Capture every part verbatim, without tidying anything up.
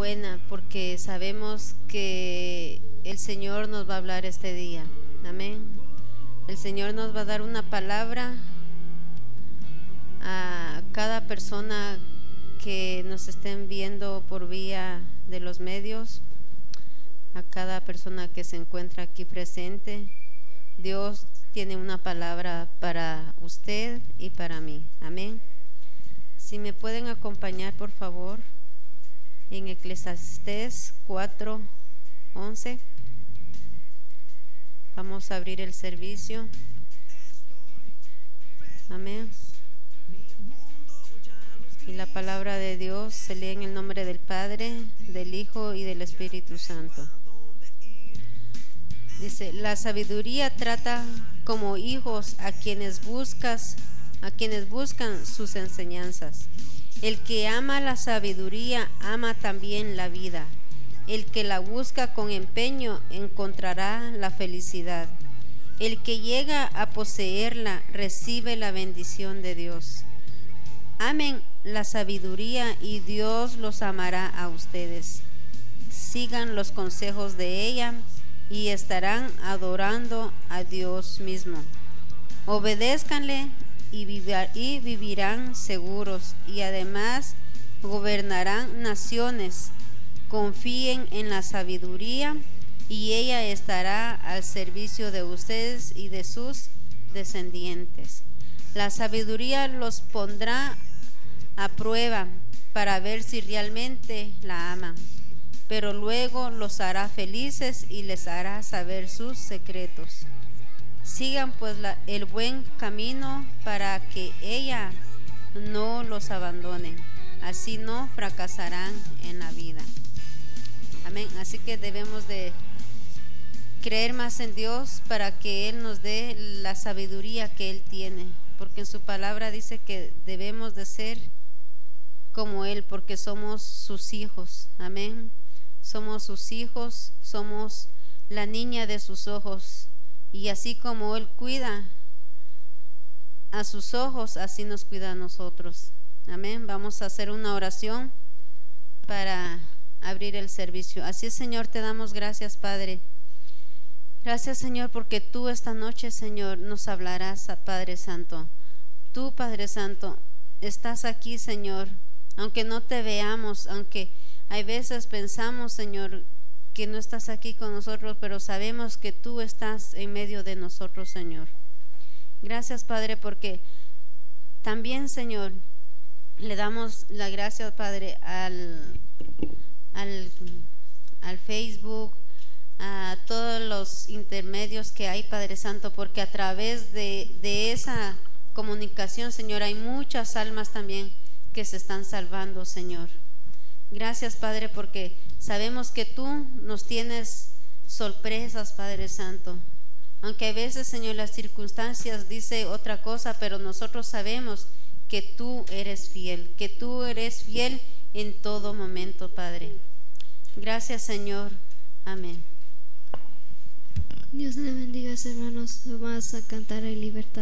buena, porque sabemos que el Señor nos va a hablar este día. Amén. El Señor nos va a dar una palabra a cada persona que nos estén viendo por vía de los medios, a cada persona que se encuentra aquí presente. Dios tiene una palabra para usted y para mí. Amén. Si me pueden acompañar, por favor, en Eclesiastés cuatro once. Vamos a abrir el servicio. Amén. Y la palabra de Dios se lee en el nombre del Padre, del Hijo y del Espíritu Santo. Dice: la sabiduría trata como hijos a quienes buscas, a quienes buscan sus enseñanzas. El que ama la sabiduría ama también la vida. El que la busca con empeño encontrará la felicidad. El que llega a poseerla recibe la bendición de Dios. Amen la sabiduría y Dios los amará a ustedes. Sigan los consejos de ella y estarán adorando a Dios mismo. Obedézcanle y, vivir, y vivirán seguros, y además gobernarán naciones. Confíen en la sabiduría y ella estará al servicio de ustedes y de sus descendientes. La sabiduría los pondrá a prueba para ver si realmente la aman, pero luego los hará felices y les hará saber sus secretos. Sigan pues la, el buen camino para que ella no los abandone, así no fracasarán en la vida. Amén. Así que debemos de creer más en Dios para que Él nos dé la sabiduría que Él tiene, porque en su palabra dice que debemos de ser como Él, porque somos sus hijos. Amén. Somos sus hijos, somos la niña de sus ojos, y así como Él cuida a sus ojos, así nos cuida a nosotros. Amén. Vamos a hacer una oración para abrir el servicio. Así es, Señor, te damos gracias, Padre. Gracias, Señor, porque tú esta noche, Señor, nos hablarás, Padre Santo. Tú, Padre Santo, estás aquí, Señor, aunque no te veamos, aunque hay veces pensamos, Señor, que no estás aquí con nosotros, pero sabemos que tú estás en medio de nosotros, Señor. Gracias, Padre, porque también, Señor, le damos la gracia, Padre, al, al, al Facebook, a todos los intermedios que hay, Padre Santo, porque a través de, de esa comunicación, Señor, hay muchas almas también que se están salvando, Señor. Gracias, Padre, porque sabemos que tú nos tienes sorpresas, Padre Santo. Aunque a veces, Señor, las circunstancias dicen otra cosa, pero nosotros sabemos que tú eres fiel, que tú eres fiel en todo momento, Padre. Gracias, Señor. Amén. Dios le bendiga, hermanos. Vamos a cantar en libertad.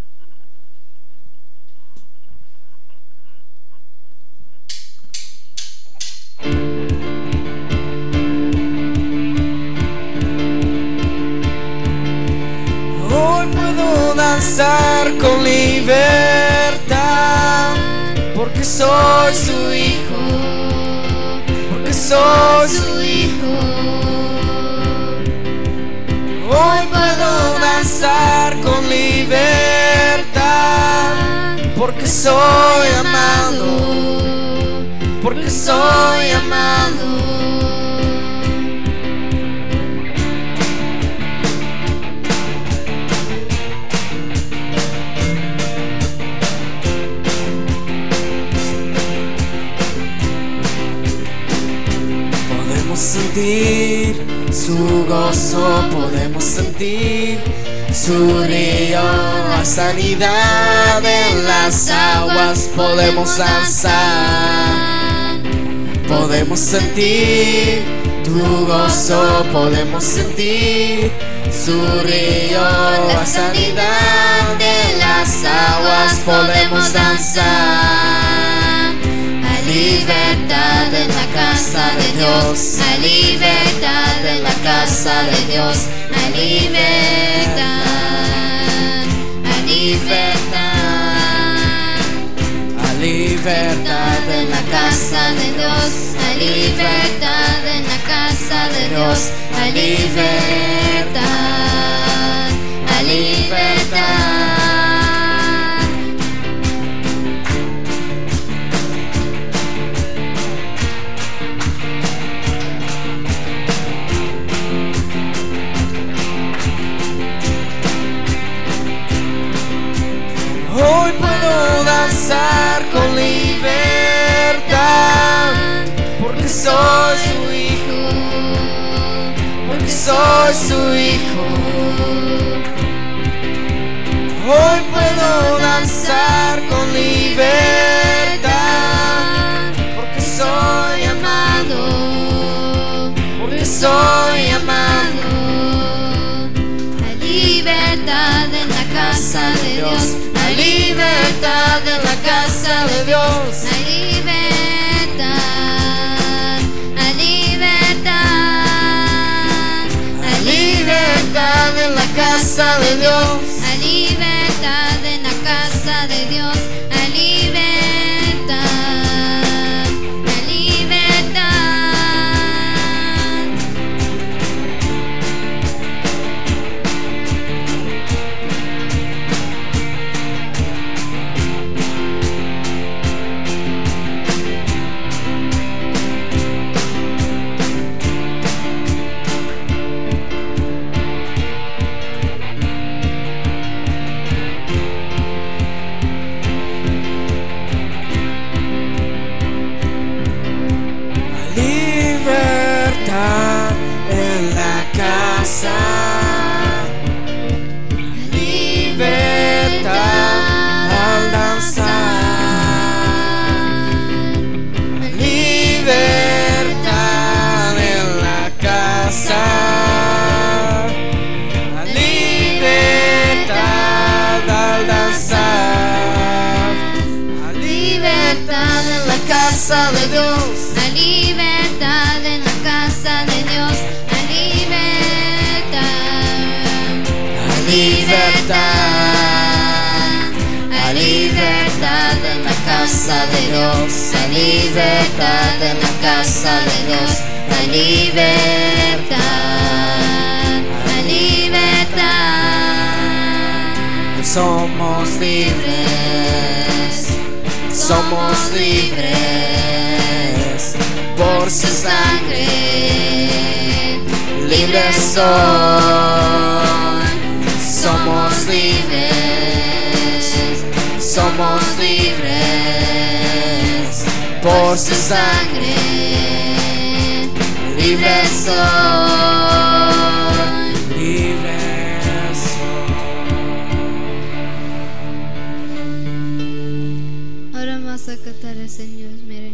Hoy puedo danzar con libertad, porque soy su hijo, porque soy su hijo. Hoy puedo danzar con libertad, porque soy amado, porque soy amado. Podemos sentir su gozo, podemos sentir su río, la sanidad en las aguas podemos danzar. Podemos sentir tu gozo, podemos sentir su río, la sanidad de las aguas podemos danzar. A libertad. libertad en la casa de Dios. Hay libertad en la casa de Dios. Hay libertad. Hay libertad. Hay libertad en la casa de Dios. Hay libertad en la casa de Dios. Hay libertad. Hay libertad. Hoy puedo danzar con libertad, porque soy su hijo, porque soy su hijo. Hoy puedo danzar con libertad, porque soy amado, porque soy amado. Hay libertad en la casa de Dios. Hay libertad en la casa de Dios. Hay libertad. Hay libertad. Hay libertad en la casa de Dios. Hay libertad en la casa de Dios. Hay libertad. Hay libertad. Libertad en la casa. Libertad al danzar. Libertad en la casa. Libertad al danzar. Libertad en la casa de Dios. Hay libertad en la casa de Dios. Hay libertad. Hay libertad. Hay libertad en la casa de Dios. Hay libertad en la casa de Dios. Hay libertad. Hay libertad. Somos libres. Somos libres por su sangre. Libres soy. Somos libres. Somos libres por su sangre. Libres soy. Libres soy. Ahora vamos a cantar el Señor, miren.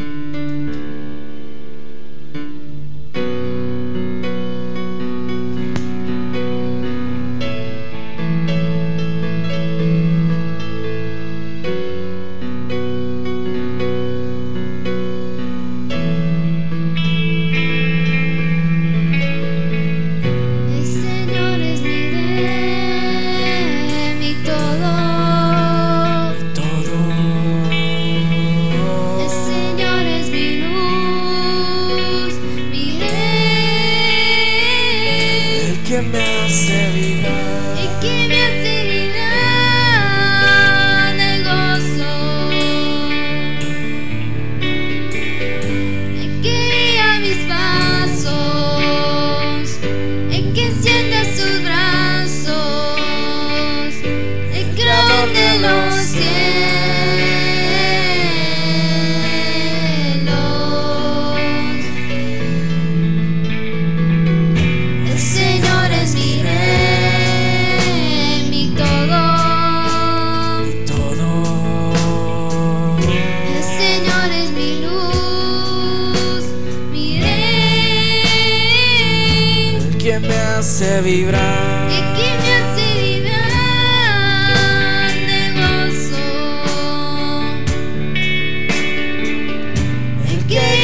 hace vibrar. Y que me hace vibrar de gozo. El que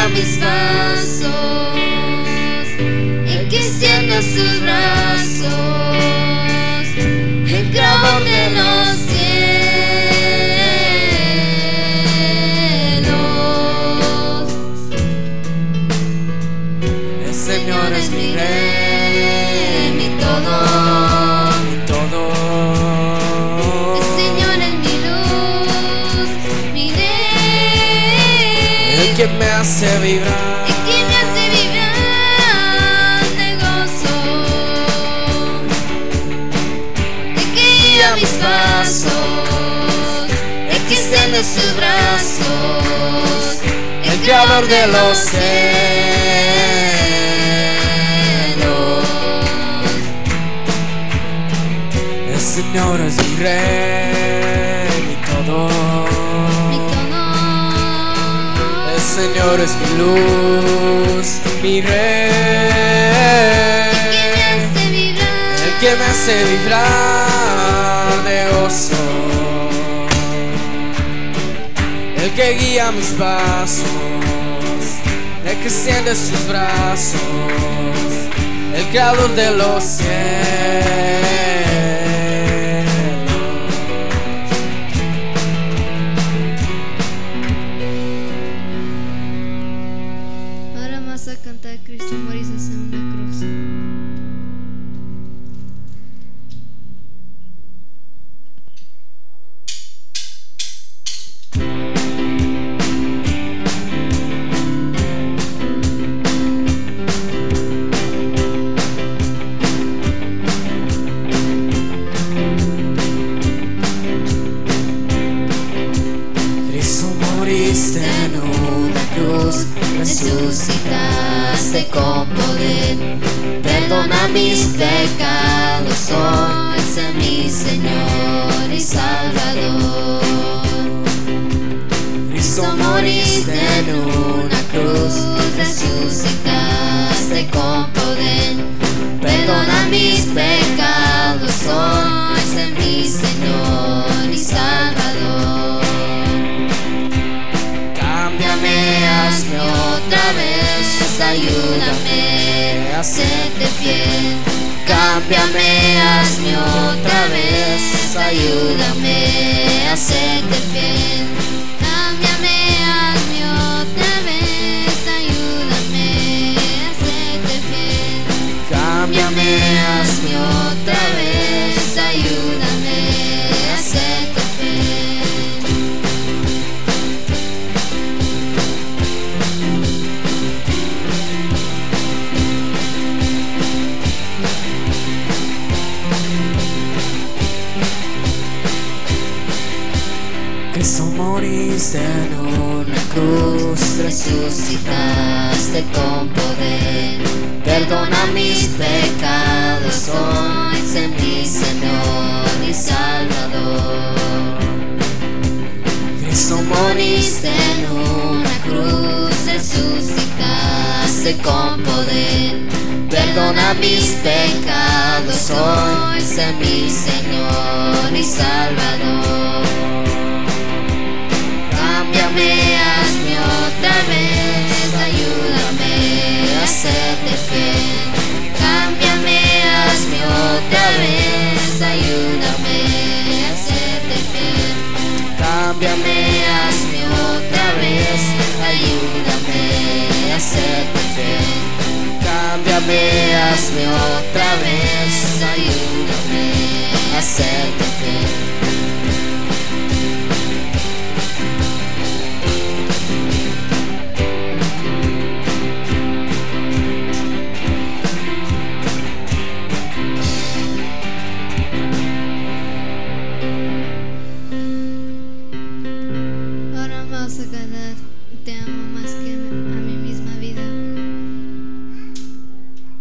mis pasos, el que extiende sus brazos, el creador de los cielos. El Señor es mi rey, mi todo, mi todo. el Señor es mi luz, mi rey, El que me hace vibrar, el que me hace vibrar de gozo, el que guía mis pasos, el que extiende sus brazos, el creador de los cielos. El Señor es mi rey, mi todo. mi todo. El Señor es mi luz, mi rey, El que me hace vibrar, el que me hace vibrar de gozo, el que guía mis pasos, el que extiende sus brazos, el creador de los cielos. Ahora vamos a cantar Cristo murió en una cruz. Cristo moriste en una cruz, resucitaste con poder, perdona mis pecados, hoy sé mi Señor y Salvador. Cristo Moriste en una cruz, resucitaste con poder, perdona mis pecados, hoy sé mi Señor y Salvador. Cámbiame, hazme otra vez, ayúdame a serte fiel. Cámbiame, hazme otra vez, ayúdame a serte fiel. Cámbiame, hazme otra vez, ayúdame a serte fiel. Cámbiame, hazme otra vez, ayúdame a serte fiel. Cristo moriste en una cruz, Resucitaste con poder, perdona mis pecados, hoy sé mi Señor y Salvador. Cristo Moriste en una cruz, resucitaste con poder, perdona mis pecados, hoy sé mi Señor y Salvador. Cámbiame, hazme otra vez, ayúdame a serte fiel. Cámbiame, hazme otra vez, ayúdame a serte fiel. Cámbiame, hazme otra vez, ayúdame a serte fiel. Cámbiame, hazme otra vez, ayúdame a serte fiel. Ahora vamos a cantar Te amo más que a mi misma vida.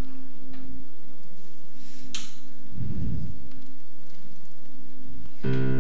Cámbiame,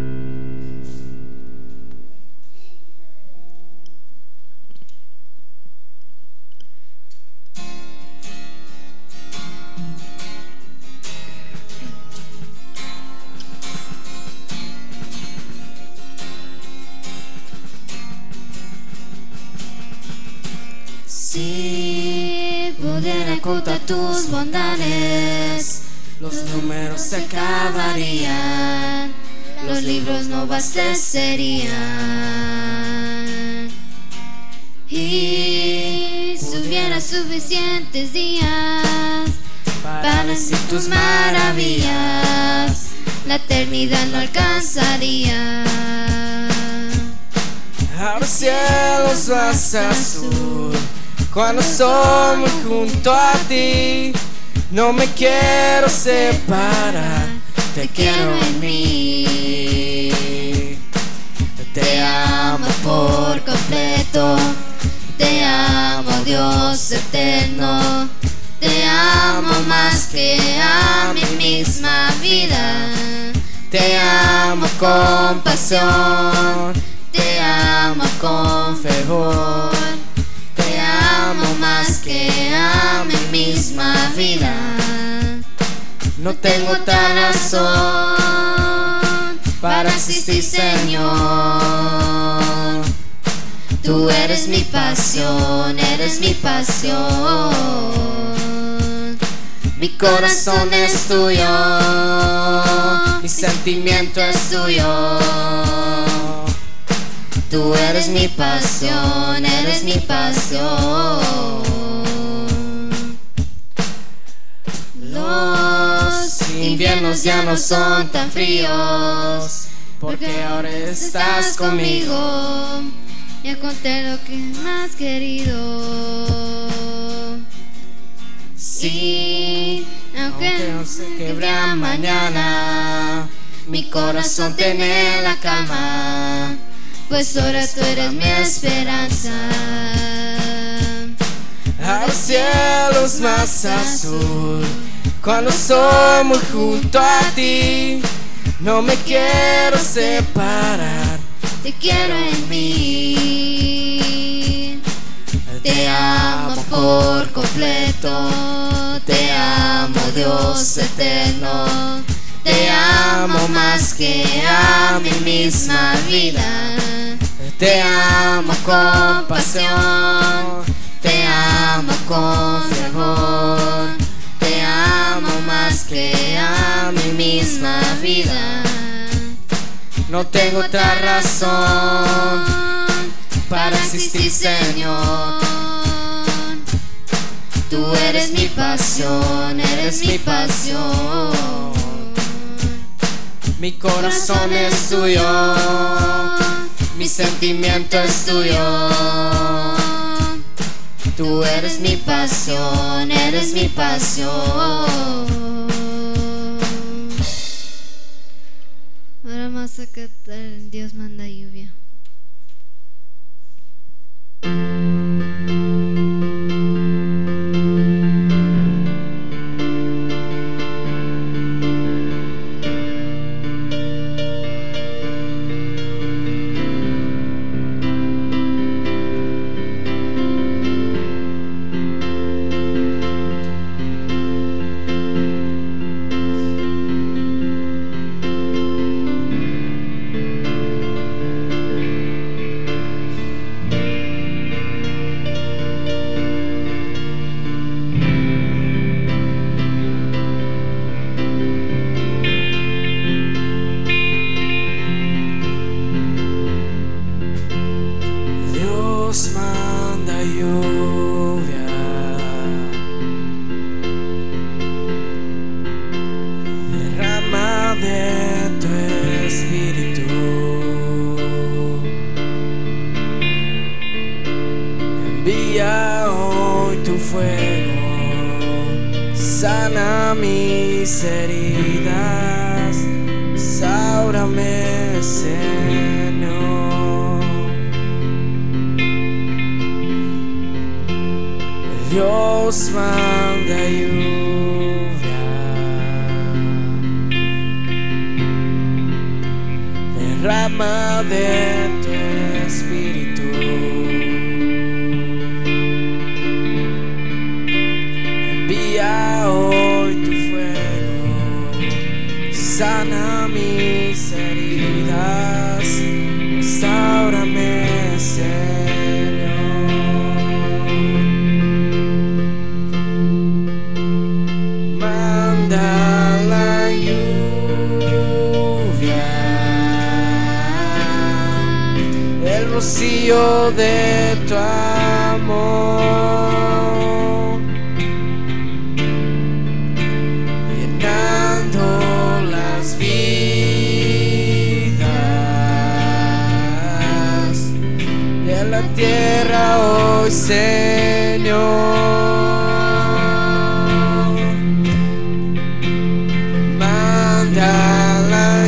Si pudiera contar tus bondades, los números se acabarían, los libros no abastecerían. Y si hubiera suficientes días para decir tus maravillas, la eternidad no alcanzaría. Ahora cielos más azul, cuando somos junto a ti, no me quiero separar, te quiero en mí. Te amo por completo, te amo Dios eterno, te amo más que a mi misma vida. Te amo con pasión, te amo con fervor, te amo más que a mi misma vida. No tengo otra razón para existir, Señor. Tú eres mi pasión, eres mi pasión. Mi corazón es tuyo, mi sentimiento es tuyo. Tú eres mi pasión, eres mi pasión. Los inviernos ya no son tan fríos, porque ahora estás conmigo. Ya conté lo que me has querido. Sí, aunque no se quebre mañana, mi corazón tiene en la cama, pues ahora tú eres mi esperanza. Al cielo es más azul, cuando somos junto a ti, no me quiero separar, te quiero en mí. Te amo por completo, te amo Dios eterno, te amo más que a mi misma vida. Te amo con pasión, te amo con fervor, te amo más que a mi misma vida. No tengo otra razón para existir, Señor. Tú eres mi pasión, eres mi pasión. Mi corazón es tuyo, mi sentimiento es tuyo. Tú eres mi pasión, eres mi pasión. Ahora vamos a cantar Dios manda lluvia. Sana mis heridas, sáname, Señor. Dios manda lluvia, derrama de tu espíritu. Hoy tu fuego sana mis heridas, restaurame, Señor. hoy, Señor. Manda la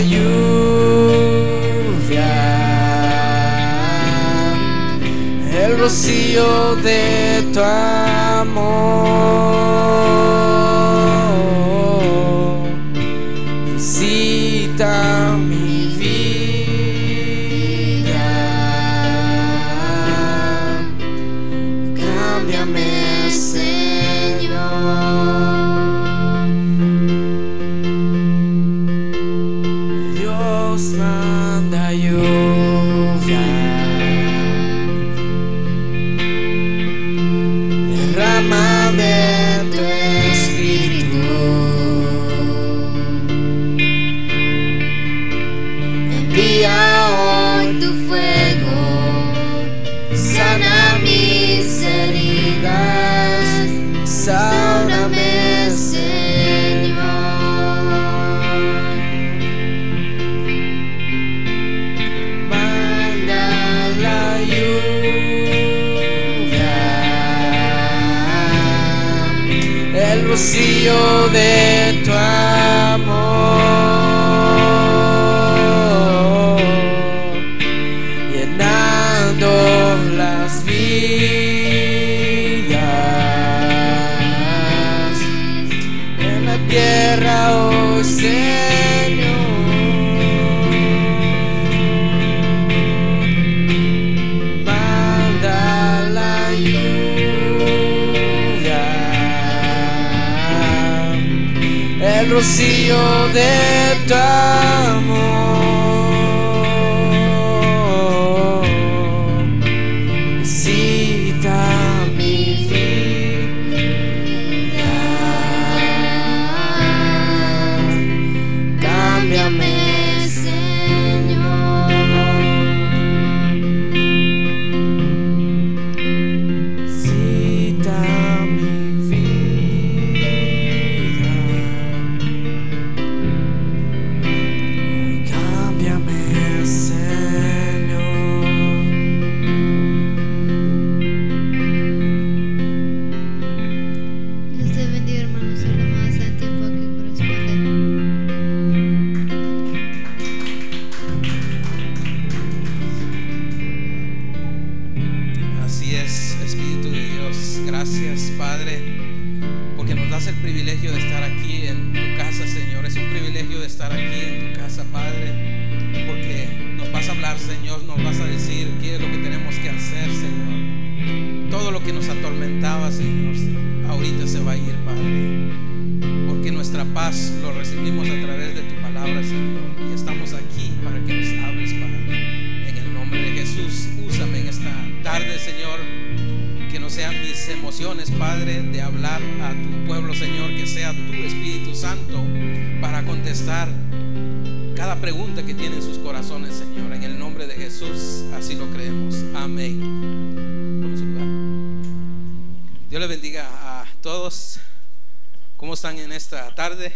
lluvia, el rocío de tu amor. Visita mi vida, cámbiame, Señor. Dios manda lluvia, derrama de tu espíritu, envía hoy tu fuego, sana mis heridas, sáname, Señor. Manda la lluvia, el rocío de tu amor, llenando las vidas en la tierra, oh Señor. Manda la lluvia, el rocío de tu amor. Visita mi vida, cámbiame, Señor. Visita mi vida, cámbiame, Señor. Dios te bendiga, hermanos. Solo más en tiempo que corresponde. Así es, Espíritu de Dios. Gracias, Padre, porque nos das el privilegio de estar aquí en tu casa, Señor. Es un privilegio de estar aquí en tu casa, Padre, porque nos vas a hablar, Señor. Nos vas a decir qué es lo que tenemos que hacer, Señor. Todo lo que nos atormentaba, Señor, ahorita se va a ir, Padre, porque nuestra paz lo recibimos a través de tu palabra, Señor. Y estamos aquí para que nos hables, Padre. En el nombre de Jesús, úsame en esta tarde, Señor. Que no sean mis emociones, Padre, de hablar a tu pueblo, Señor. Que sea tu Espíritu Santo para contestar cada pregunta que tienen sus corazones, Señor. En el nombre de Jesús, así lo creemos. Amén. Tome su lugar. Dios les bendiga a todos. ¿Cómo están en esta tarde?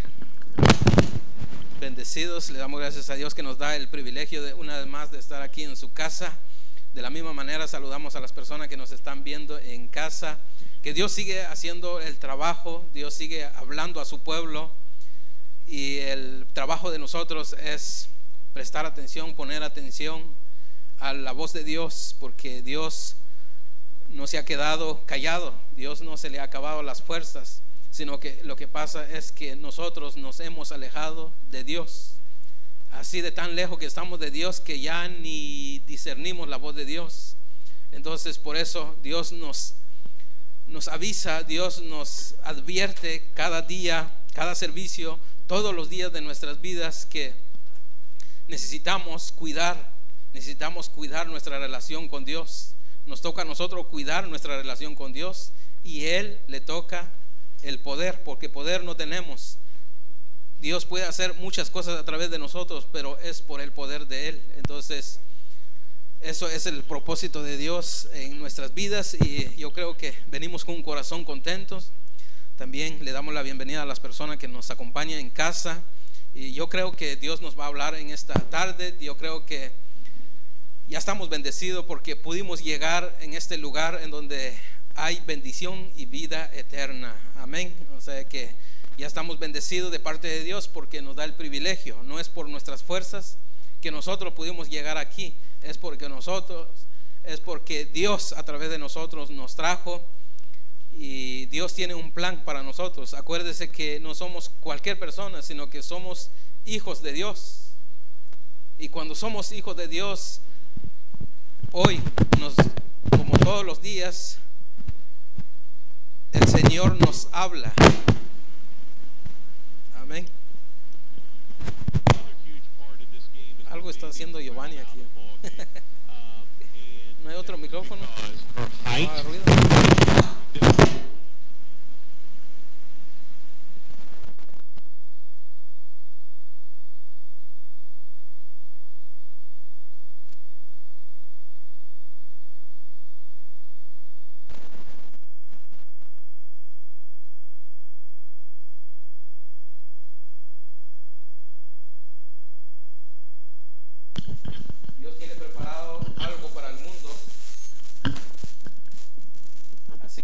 Bendecidos. Le damos gracias a Dios que nos da el privilegio de una vez más de estar aquí en su casa. De la misma manera saludamos a las personas que nos están viendo en casa. Que Dios sigue haciendo el trabajo, Dios sigue hablando a su pueblo, y el trabajo de nosotros es prestar atención, poner atención a la voz de Dios, porque Dios no se ha quedado callado, Dios no se le ha acabado las fuerzas, sino que lo que pasa es que nosotros nos hemos alejado de Dios. Así de tan lejos que estamos de Dios que ya ni discernimos la voz de Dios. Entonces por eso Dios nos, nos avisa, Dios nos advierte cada día, cada servicio, todos los días de nuestras vidas, que necesitamos cuidar, necesitamos cuidar nuestra relación con Dios. Nos toca a nosotros cuidar nuestra relación con Dios, y Él le toca el poder, porque poder no tenemos. Dios puede hacer muchas cosas a través de nosotros, pero es por el poder de Él. Entonces eso es el propósito de Dios en nuestras vidas, y yo creo que venimos con un corazón contentos. También le damos la bienvenida a las personas que nos acompañan en casa, y yo creo que Dios nos va a hablar en esta tarde. Yo creo que ya estamos bendecidos porque pudimos llegar en este lugar en donde hay bendición y vida eterna. Amén. O sea que ya estamos bendecidos de parte de Dios porque nos da el privilegio. No es por nuestras fuerzas que nosotros pudimos llegar aquí, es porque nosotros, es porque Dios a través de nosotros nos trajo, y Dios tiene un plan para nosotros. Acuérdese que no somos cualquier persona, sino que somos hijos de Dios. Y cuando somos hijos de Dios, hoy, nos, como todos los días, el Señor nos habla. Amén. Algo está haciendo Giovanni aquí. ¿No hay otro micrófono? No haga ruido. Dios tiene preparado algo para el mundo. Así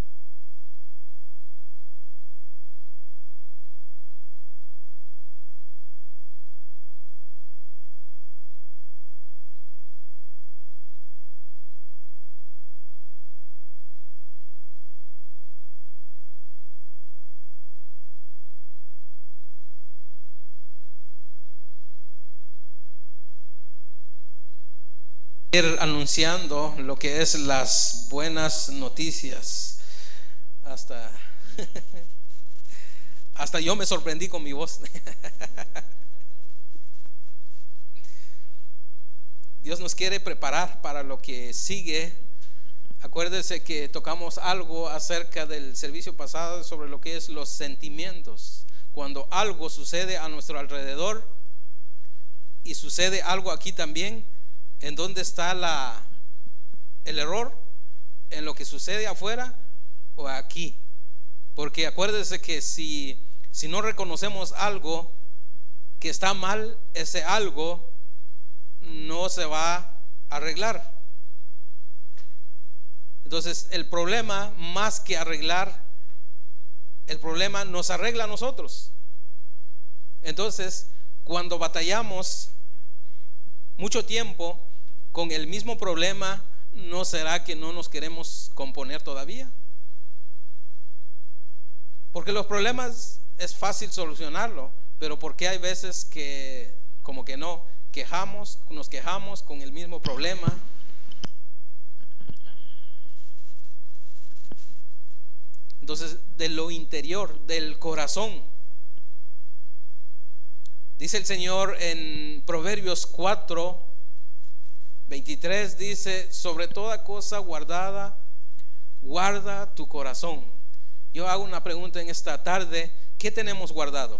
ir anunciando lo que es las buenas noticias. Hasta hasta yo me sorprendí con mi voz. Dios nos quiere preparar para lo que sigue. Acuérdese que tocamos algo acerca del servicio pasado sobre lo que es los sentimientos. Cuando algo sucede a nuestro alrededor y sucede algo aquí también, ¿en dónde está la, el error? ¿En lo que sucede afuera o aquí? Porque acuérdese que si, si no reconocemos algo que está mal, ese algo no se va a arreglar. Entonces el problema, más que arreglar, el problema nos arregla a nosotros. Entonces cuando batallamos mucho tiempo con el mismo problema, ¿no será que no nos queremos componer todavía? Porque los problemas es fácil solucionarlo, pero porque hay veces que como que no, quejamos, nos quejamos con el mismo problema. Entonces, de lo interior, del corazón, dice el Señor en Proverbios cuatro veintitrés, dice: sobre toda cosa guardada, guarda tu corazón. Yo hago una pregunta en esta tarde: ¿qué tenemos guardado?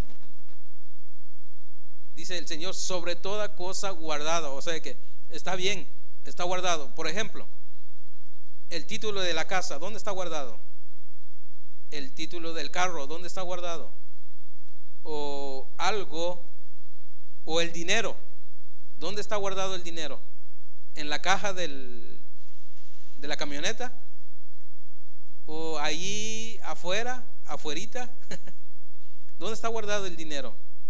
Dice el Señor: sobre toda cosa guardada. O sea que está bien, está guardado. Por ejemplo, el título de la casa, ¿dónde está guardado? El título del carro, ¿dónde está guardado? O algo, o el dinero, ¿dónde está guardado el dinero? ¿En la caja del, de la camioneta? ¿O ahí afuera, afuerita? ¿Dónde está guardado el dinero?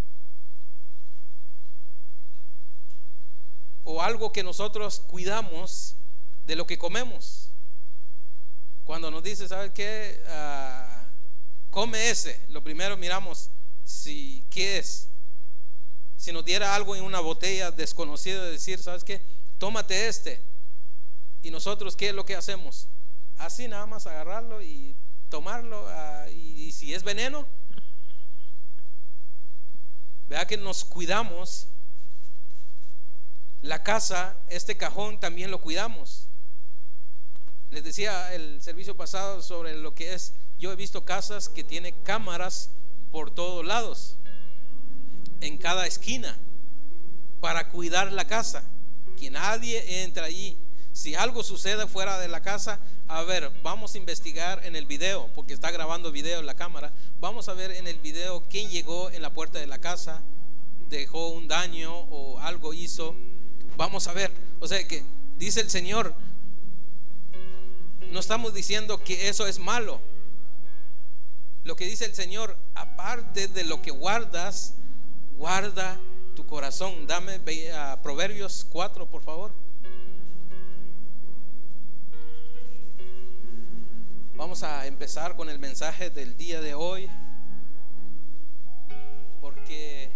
O algo que nosotros cuidamos de lo que comemos. Cuando nos dice, ¿sabes qué? Uh, come ese. Lo primero miramos si qué es. Si nos diera algo en una botella desconocida, de decir, ¿sabes qué? Tómate este. Y nosotros, ¿qué es lo que hacemos? Así nada más agarrarlo y tomarlo. Uh, y, y si es veneno, vea que nos cuidamos. La casa, este cajón también lo cuidamos. Les decía el servicio pasado sobre lo que es, yo he visto casas que tienen cámaras por todos lados, en cada esquina, para cuidar la casa, que nadie entre allí. Si algo sucede fuera de la casa, a ver, vamos a investigar en el video, porque está grabando video en la cámara. Vamos a ver en el video quién llegó en la puerta de la casa, dejó un daño o algo hizo. Vamos a ver, o sea que dice el Señor, no estamos diciendo que eso es malo. Lo que dice el Señor, aparte de lo que guardas, guarda tu corazón. Dame a Proverbios cuatro, por favor. Vamos a empezar con el mensaje del día de hoy, porque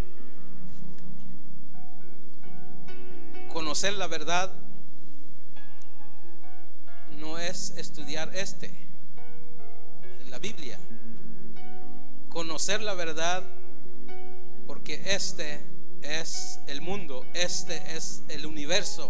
conocer la verdad no es estudiar este, la Biblia. Conocer la verdad, porque este es el mundo, este es el universo.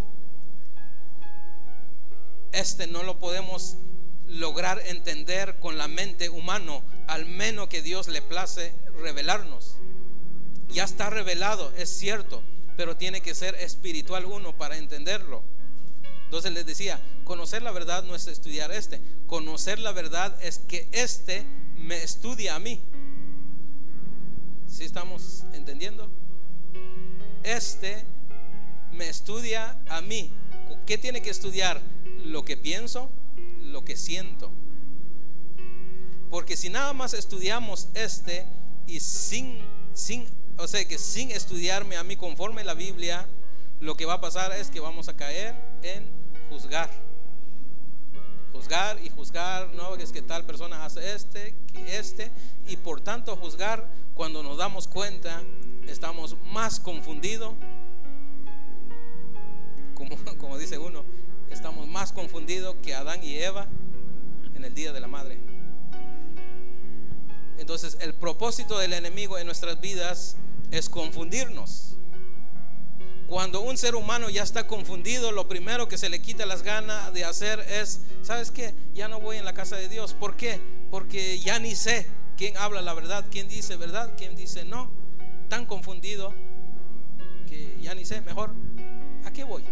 Este no lo podemos lograr entender con la mente humana, al menos que Dios le place revelarnos. Ya está revelado, es cierto, pero tiene que ser espiritual uno para entenderlo. Entonces les decía, conocer la verdad no es estudiar este. Conocer la verdad es que este me estudia a mí. ¿Sí estamos entendiendo? Este me estudia a mí. ¿Qué tiene que estudiar? Lo que pienso, lo que siento. Porque si nada más estudiamos este y sin, sin, o sea que sin estudiarme a mí conforme la Biblia, lo que va a pasar es que vamos a caer en juzgar. Juzgar y juzgar, no, es que tal persona hace este, que este, y por tanto juzgar, cuando nos damos cuenta, estamos más confundidos, como, como dice uno, estamos más confundidos que Adán y Eva en el día de la madre. Entonces el propósito del enemigo en nuestras vidas es confundirnos. Cuando un ser humano ya está confundido, lo primero que se le quita las ganas de hacer es, ¿sabes qué? Ya no voy en la casa de Dios. ¿Por qué? Porque ya ni sé quién habla la verdad, quién dice verdad, quién dice no. Tan confundido que ya ni sé. Mejor, ¿a qué voy?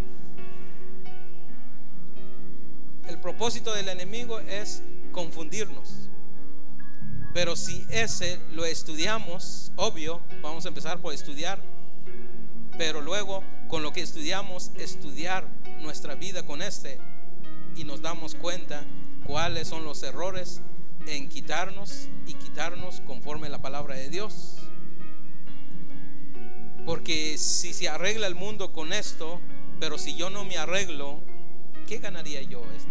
El propósito del enemigo es confundirnos. Pero si ese lo estudiamos, obvio, vamos a empezar por estudiar, pero luego con lo que estudiamos, estudiar nuestra vida con este, y nos damos cuenta cuáles son los errores en quitarnos y quitarnos conforme la palabra de Dios. Porque si se arregla el mundo con esto, pero si yo no me arreglo, ¿qué ganaría yo esto?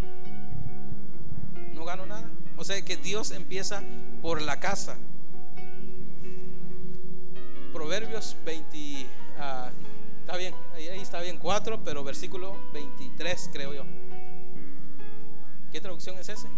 No gano nada. O sea que Dios empieza por la casa. Proverbios veinte, uh, está bien, ahí, ahí está bien, cuatro, pero versículo veintitrés, creo yo. ¿Qué traducción es ese?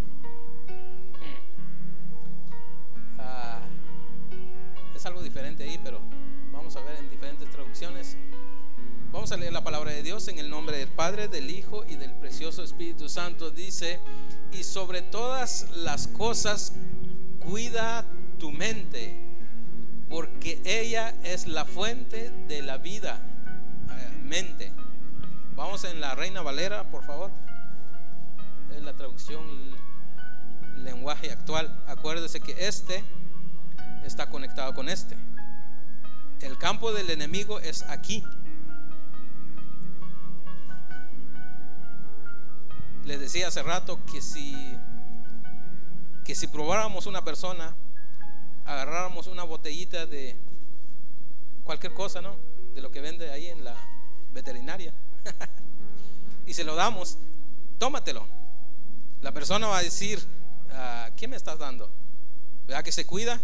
Uh, es algo diferente ahí, pero vamos a ver en diferentes traducciones. Vamos a leer la palabra de Dios en el nombre del Padre, del Hijo y del precioso Espíritu Santo. Dice: y sobre todas las cosas cuida tu mente, porque ella es la fuente de la vida. Mente. Vamos en la Reina Valera, por favor. Es la traducción lenguaje actual. Acuérdese que este está conectado con este. El campo del enemigo es aquí. Les decía hace rato que si que si probáramos una persona, agarráramos una botellita de cualquier cosa, ¿no? De lo que vende ahí en la veterinaria y se lo damos, tómatelo. La persona va a decir: ¿qué me estás dando? ¿Verdad que se cuida?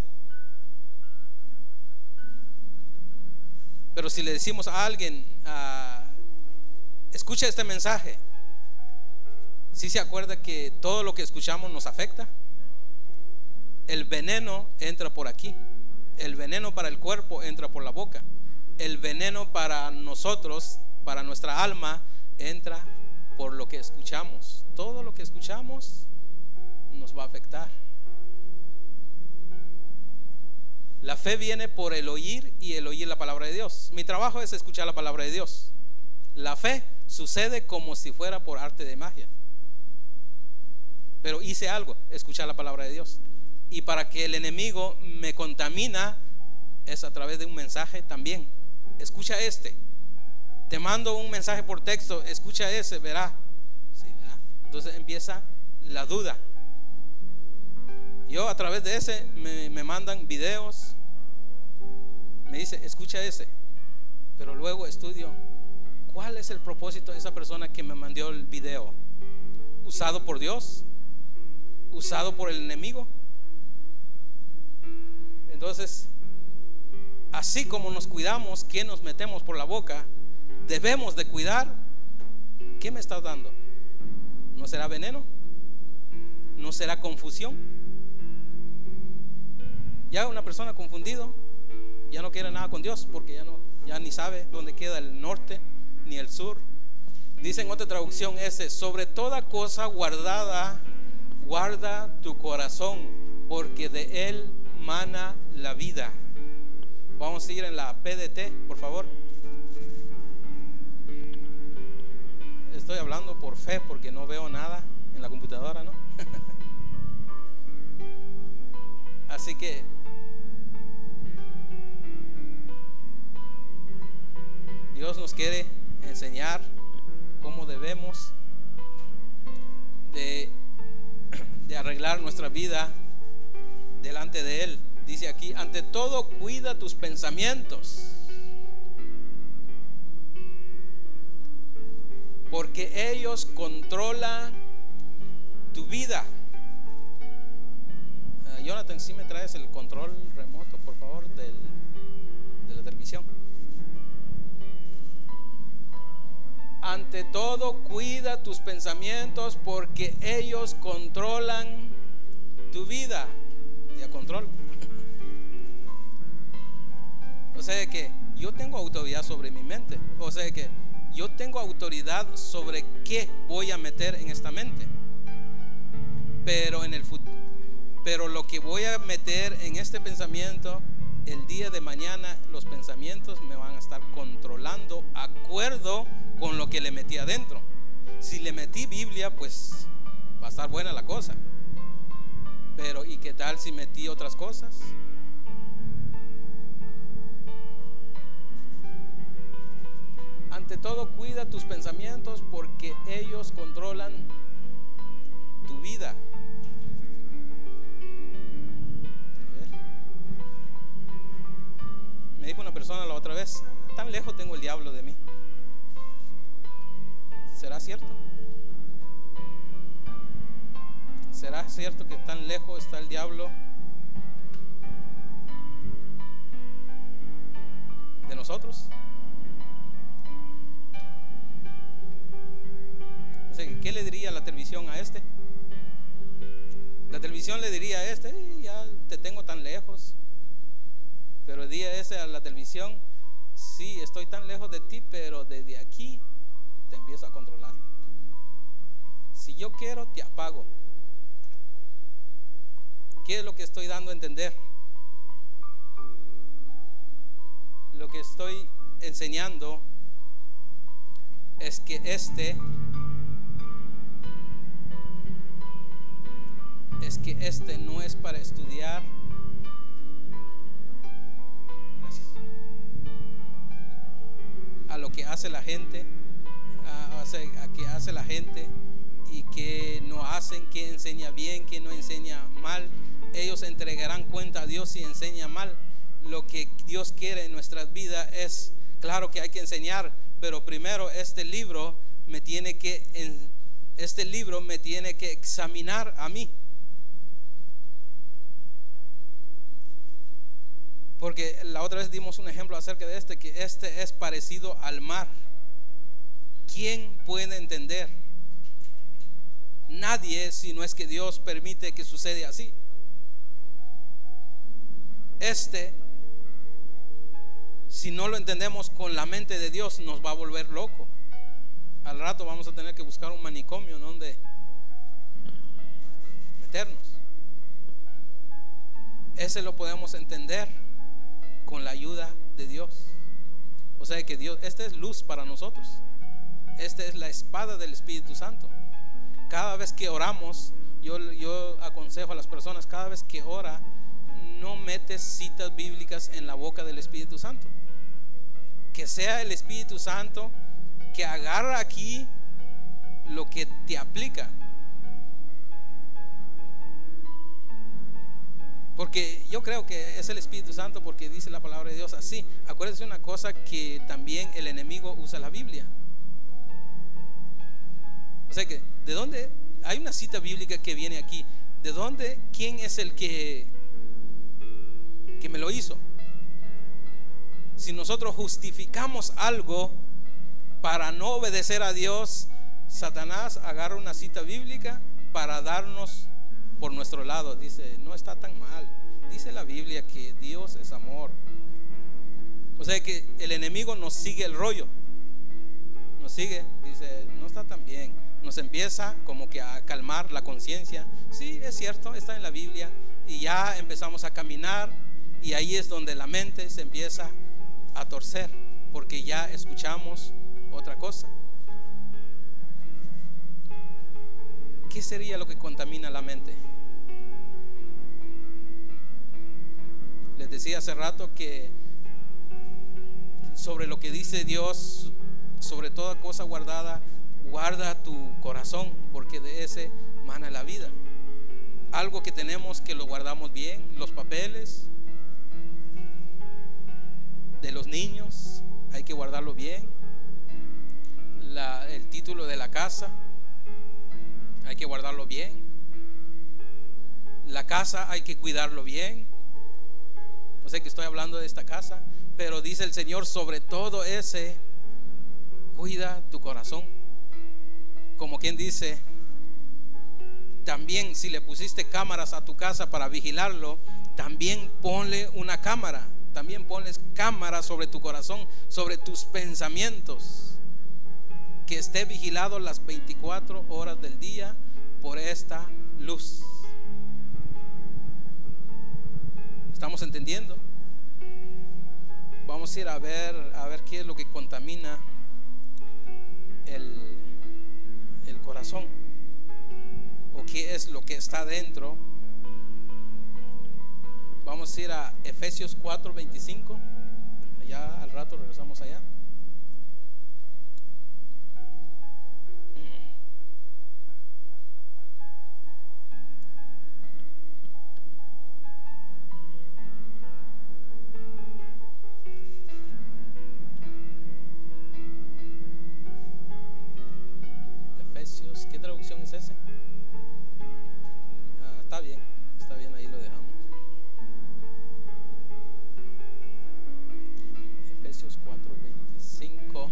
Pero si le decimos a alguien, escucha este mensaje, ¿sí se acuerda que todo lo que escuchamos nos afecta? El veneno entra por aquí. El veneno para el cuerpo entra por la boca. El veneno para nosotros, para nuestra alma, entra por lo que escuchamos. Todo lo que escuchamos nos va a afectar. La fe viene por el oír y el oír la palabra de Dios. Mi trabajo es escuchar la palabra de Dios. La fe sucede como si fuera por arte de magia. Pero hice algo, escuchar la palabra de Dios. Y para que el enemigo me contamina es a través de un mensaje también. Escucha este. Te mando un mensaje por texto, escucha ese, verá. Sí, verá. Entonces empieza la duda. Yo a través de ese me, me mandan videos, me dice, escucha ese. Pero luego estudio, ¿cuál es el propósito de esa persona que me mandó el video? ¿Usado por Dios? ¿Usado por el enemigo? Entonces, así como nos cuidamos qué nos metemos por la boca, debemos de cuidar qué me estás dando. ¿No será veneno? ¿No será confusión? Ya una persona confundido ya no quiere nada con Dios, porque ya no, ya ni sabe dónde queda el norte ni el sur. Dice en otra traducción ese, sobre toda cosa guardada, guarda tu corazón, porque de él mana la vida. Vamos a ir en la P D T, por favor. Estoy hablando por fe porque no veo nada en la computadora, ¿no? Así que Dios nos quiere enseñar cómo debemos de, de arreglar nuestra vida delante de Él. Dice aquí, ante todo cuida tus pensamientos, porque ellos controlan tu vida. uh, Jonathan, si me traes el control remoto, por favor, del, de la televisión. Ante todo cuida tus pensamientos, porque ellos controlan tu vida. Ya control. O sea que yo tengo autoridad sobre mi mente. O sea que yo tengo autoridad sobre qué voy a meter en esta mente. Pero en el futuro, pero lo que voy a meter en este pensamiento, el día de mañana los pensamientos me van a estar controlando acuerdo con lo que le metí adentro. Si le metí Biblia, pues va a estar buena la cosa. Pero ¿y qué tal si metí otras cosas? Ante todo cuida tus pensamientos, porque ellos controlan tu vida. A ver. Me dijo una persona la otra vez, tan lejos tengo el diablo de mí. ¿Será cierto? ¿Será cierto que tan lejos está el diablo de nosotros? O sea, ¿qué le diría la televisión a este? La televisión le diría a este, eh, ya te tengo tan lejos. Pero el día ese a la televisión, sí, estoy tan lejos de ti, pero desde aquí te empiezo a controlar. Si yo quiero, te apago. ¿Qué es lo que estoy dando a entender? Lo que estoy enseñando es que este es que este no es para estudiar. Gracias. A lo que hace la gente, a, a, a que hace la gente y que no hacen, que enseña bien, que no enseña mal. Ellos entregarán cuenta a Dios si enseña mal. Lo que Dios quiere en nuestras vidas es, claro que hay que enseñar, pero primero este libro me tiene que este libro me tiene que examinar a mí. Porque la otra vez dimos un ejemplo acerca de este, que este es parecido al mar. ¿Quién puede entender? Nadie, si no es que Dios permite que suceda así. Este, si no lo entendemos con la mente de Dios, nos va a volver loco. Al rato vamos a tener que buscar un manicomio donde meternos. Ese lo podemos entender con la ayuda de Dios. O sea que Dios, esta es luz para nosotros. Esta es la espada del Espíritu Santo. Cada vez que oramos, yo, yo aconsejo a las personas, cada vez que ora, no metes citas bíblicas en la boca del Espíritu Santo. que sea el Espíritu Santo que agarra aquí lo que te aplica. Porque yo creo que es el Espíritu Santo, porque dice la palabra de Dios así. Acuérdense una cosa, que también el enemigo usa la Biblia. O sea que, ¿de dónde? Hay una cita bíblica que viene aquí. ¿De dónde? ¿Quién es el que, que me lo hizo? Si nosotros justificamos algo para no obedecer a Dios, Satanás agarra una cita bíblica para darnos por nuestro lado. Dice, no está tan mal. Dice la Biblia que Dios es amor. O sea que el enemigo nos sigue el rollo. Nos sigue, dice, no está tan bien. Nos empieza como que a calmar la conciencia. Sí, es cierto, está en la Biblia. Y ya empezamos a caminar. Y ahí es donde la mente se empieza a torcer, porque ya escuchamos otra cosa. ¿Qué sería lo que contamina la mente? Les decía hace rato que sobre lo que dice Dios, sobre toda cosa guardada, guarda tu corazón, porque de ese mana la vida. Algo que tenemos que lo guardamos bien, los papeles de los niños hay que guardarlo bien, la, el título de la casa hay que guardarlo bien, la casa hay que cuidarlo bien. No sé que estoy hablando de esta casa, pero dice el Señor, sobre todo ese, cuida tu corazón. Como quien dice, también si le pusiste cámaras a tu casa para vigilarlo, también ponle una cámara. También ponles cámara sobre tu corazón, sobre tus pensamientos, que esté vigilado las veinticuatro horas del día por esta luz. ¿Estamos entendiendo? Vamos a ir a ver a ver qué es lo que contamina el, el corazón, o qué es lo que está dentro. Vamos a ir a Efesios cuatro veinticinco. Allá al rato regresamos allá. Efesios, ¿qué traducción es ese? Ah, está bien, está bien, ahí lo dejamos. cuatro veinticinco.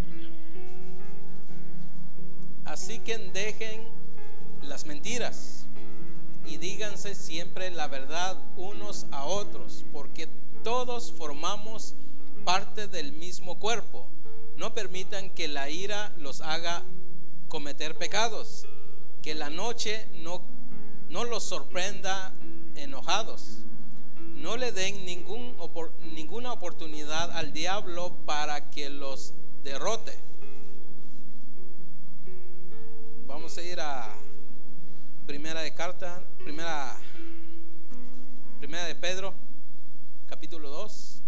Así que dejen las mentiras y díganse siempre la verdad unos a otros, porque todos formamos parte del mismo cuerpo. No permitan que la ira los haga cometer pecados, que la noche no, no los sorprenda enojados. No le den ningún, ninguna oportunidad al diablo para que los derrote. Vamos a ir a primera de carta, primera, primera de Pedro, capítulo dos.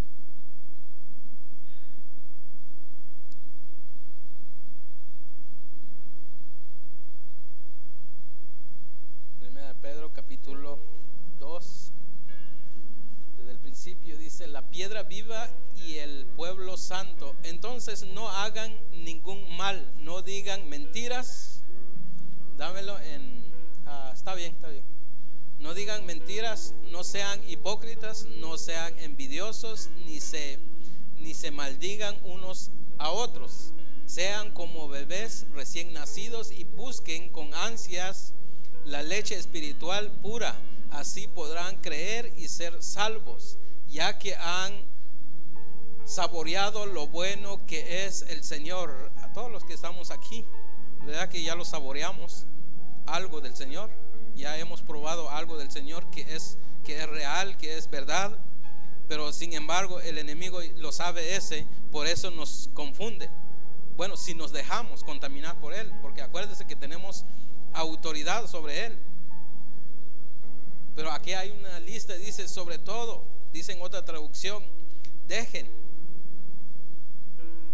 Primera de Pedro, capítulo dos. Desde el principio dice, la piedra viva y el pueblo santo. Entonces no hagan ningún mal, no digan mentiras. Dámelo en ah, está bien, está bien. No digan mentiras, no sean hipócritas, no sean envidiosos, ni se ni se maldigan unos a otros. Sean como bebés recién nacidos y busquen con ansias la leche espiritual pura. Así podrán creer y ser salvos, ya que han saboreado lo bueno que es el Señor. A todos los que estamos aquí, ¿verdad que ya lo saboreamos? Algo del Señor. Ya hemos probado algo del Señor que es, que es real, que es verdad. Pero sin embargo el enemigo lo sabe ese, por eso nos confunde. Bueno, si nos dejamos contaminar por él, porque acuérdense que tenemos autoridad sobre él. Pero aquí hay una lista, dice sobre todo, dice en otra traducción, dejen.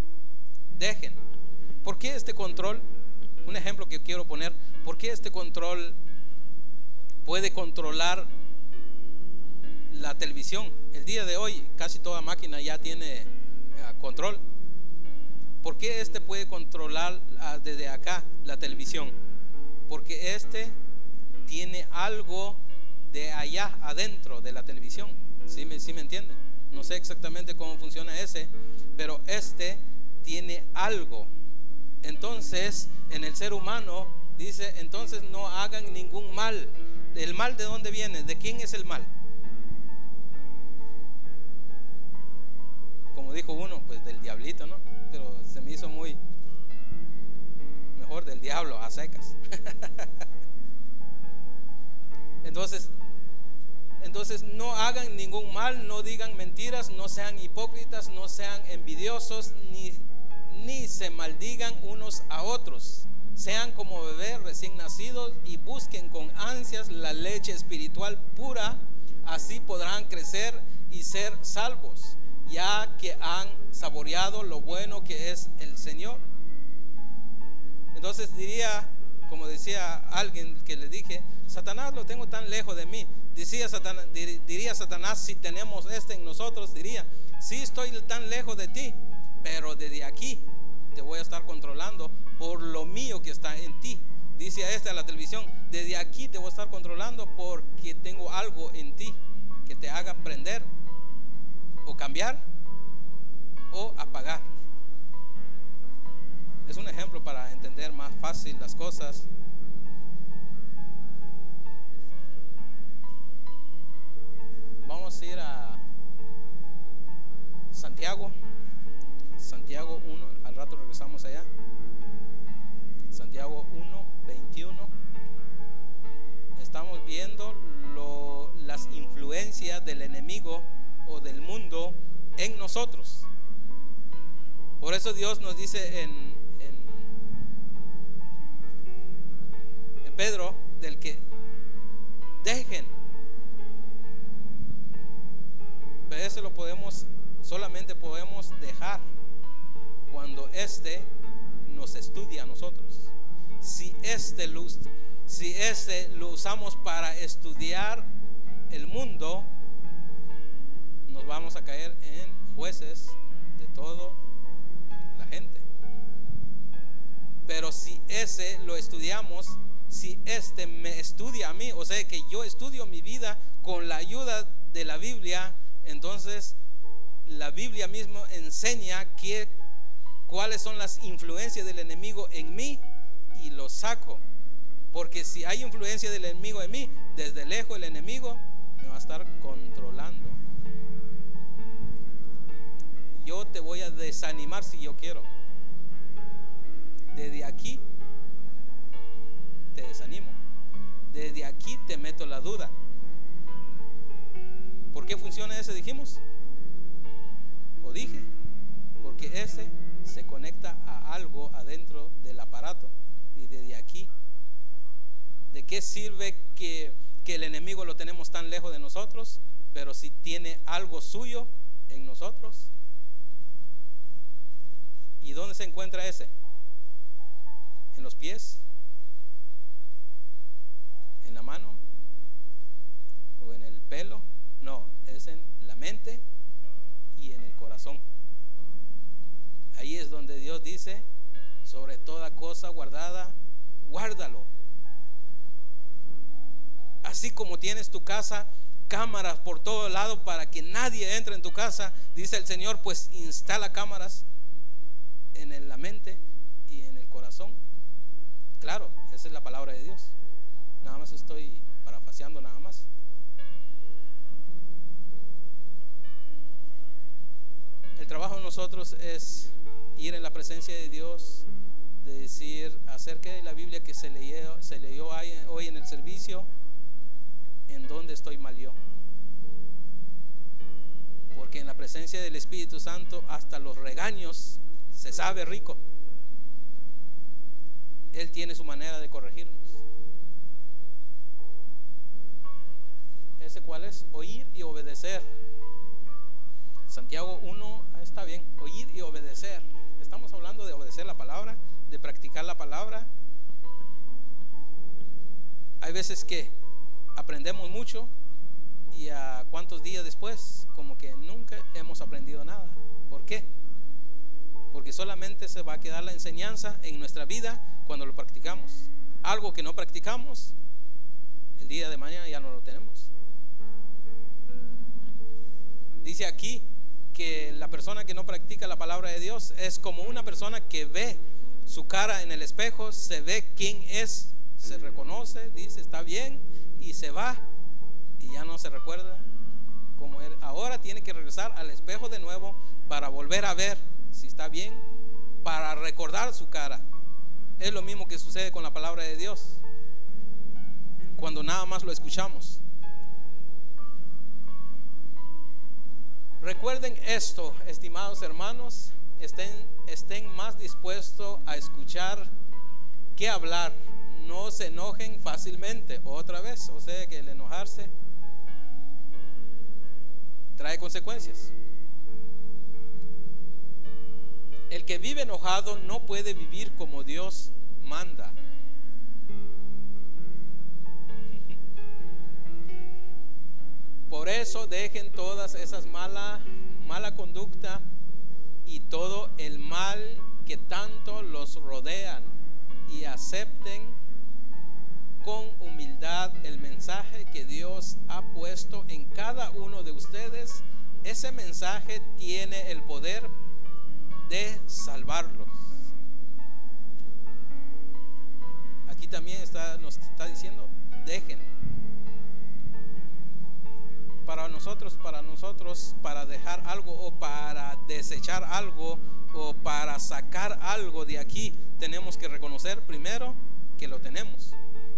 dejen. ¿Por qué este control? Un ejemplo que quiero poner. ¿Por qué este control puede controlar la televisión? El día de hoy casi toda máquina ya tiene uh, control. ¿Por qué este puede controlar uh, desde acá la televisión? Porque este tiene algo de allá adentro de la televisión. ¿Sí me, sí me entienden? No sé exactamente cómo funciona ese, pero este tiene algo. Entonces, en el ser humano dice, entonces no hagan ningún mal. ¿El mal de dónde viene? ¿De quién es el mal? Como dijo uno, pues del diablito, ¿no? Pero se me hizo muy mejor del diablo, a secas. Entonces, entonces no hagan ningún mal, no digan mentiras, no sean hipócritas, no sean envidiosos, ni, ni se maldigan unos a otros. Sean como bebés recién nacidos y busquen con ansias la leche espiritual pura, así podrán crecer y ser salvos, ya que han saboreado lo bueno que es el Señor. Entonces diría, como decía alguien que le dije, Satanás lo tengo tan lejos de mí. Decía Satanás, diría Satanás, si tenemos este en nosotros, diría, sí estoy tan lejos de ti, pero desde aquí te voy a estar controlando por lo mío que está en ti. Dice a este a la televisión, desde aquí te voy a estar controlando porque tengo algo en ti que te haga prender o cambiar o apagar. Es un ejemplo para entender más fácil las cosas. Vamos a ir a Santiago, Santiago uno, al rato regresamos allá. Santiago uno, veintiuno. Estamos viendo lo, las influencias del enemigo o del mundo en nosotros. Por eso Dios nos dice en, en, en Pedro, del que dejen. Pero ese lo podemos, solamente podemos dejar cuando este nos estudia a nosotros. Si este lo, si este lo usamos para estudiar el mundo, nos vamos a caer en jueces de todo la gente. Pero si ese lo estudiamos, si este me estudia a mí, o sea que yo estudio mi vida con la ayuda de la Biblia, entonces la Biblia mismo enseña que, cuáles son las influencias del enemigo en mí y lo saco. Porque si hay influencia del enemigo en mí, desde lejos el enemigo me va a estar controlando. Yo te voy a desanimar si yo quiero. Desde aquí te desanimo. Desde aquí te meto la duda. ¿Por qué funciona ese? Dijimos. O dije, porque ese se conecta a algo adentro del aparato. Y desde aquí, ¿de qué sirve que, que el enemigo lo tenemos tan lejos de nosotros? Pero si tiene algo suyo en nosotros. ¿Y dónde se encuentra ese? ¿En los pies? ¿En la mano? ¿O en el pelo? No, es en la mente y en el corazón. Ahí es donde Dios dice, sobre toda cosa guardada, guárdalo. Así como tienes tu casa, cámaras por todo lado para que nadie entre en tu casa, dice el Señor, pues instala cámaras en la mente y en el corazón. Claro, esa es la palabra de Dios. Nada más estoy parafaseando nada más. El trabajo de nosotros es ir en la presencia de Dios, de decir acerca de la Biblia que se leyó, se leyó hoy en el servicio, en dónde estoy mal yo. Porque en la presencia del Espíritu Santo hasta los regaños se sabe rico. Él tiene su manera de corregirnos. ¿Ese cuál es? Oír y obedecer. Santiago uno, está bien, oír y obedecer. Estamos hablando de obedecer la palabra, de practicar la palabra. Hay veces que aprendemos mucho y a cuántos días después como que nunca hemos aprendido nada. ¿Por qué? Porque solamente se va a quedar la enseñanza en nuestra vida cuando lo practicamos. Algo que no practicamos, el día de mañana ya no lo tenemos. Dice aquí que la persona que no practica la palabra de Dios es como una persona que ve su cara en el espejo, se ve quién es, se reconoce, dice está bien y se va y ya no se recuerda cómo era. Ahora tiene que regresar al espejo de nuevo para volver a ver si está bien, para recordar su cara. Es lo mismo que sucede con la palabra de Dios cuando nada más lo escuchamos. Recuerden esto, estimados hermanos, estén, estén más dispuestos a escuchar que hablar. No se enojen fácilmente. Otra vez, o sea que el enojarse trae consecuencias. El que vive enojado no puede vivir como Dios manda. Por eso dejen todas esas mala, mala conducta y todo el mal que tanto los rodean y acepten con humildad el mensaje que Dios ha puesto en cada uno de ustedes. Ese mensaje tiene el poder de salvarlos. Aquí también está, nos está diciendo dejen. Para nosotros, para nosotros, para dejar algo o para desechar algo o para sacar algo de aquí, tenemos que reconocer primero que lo tenemos.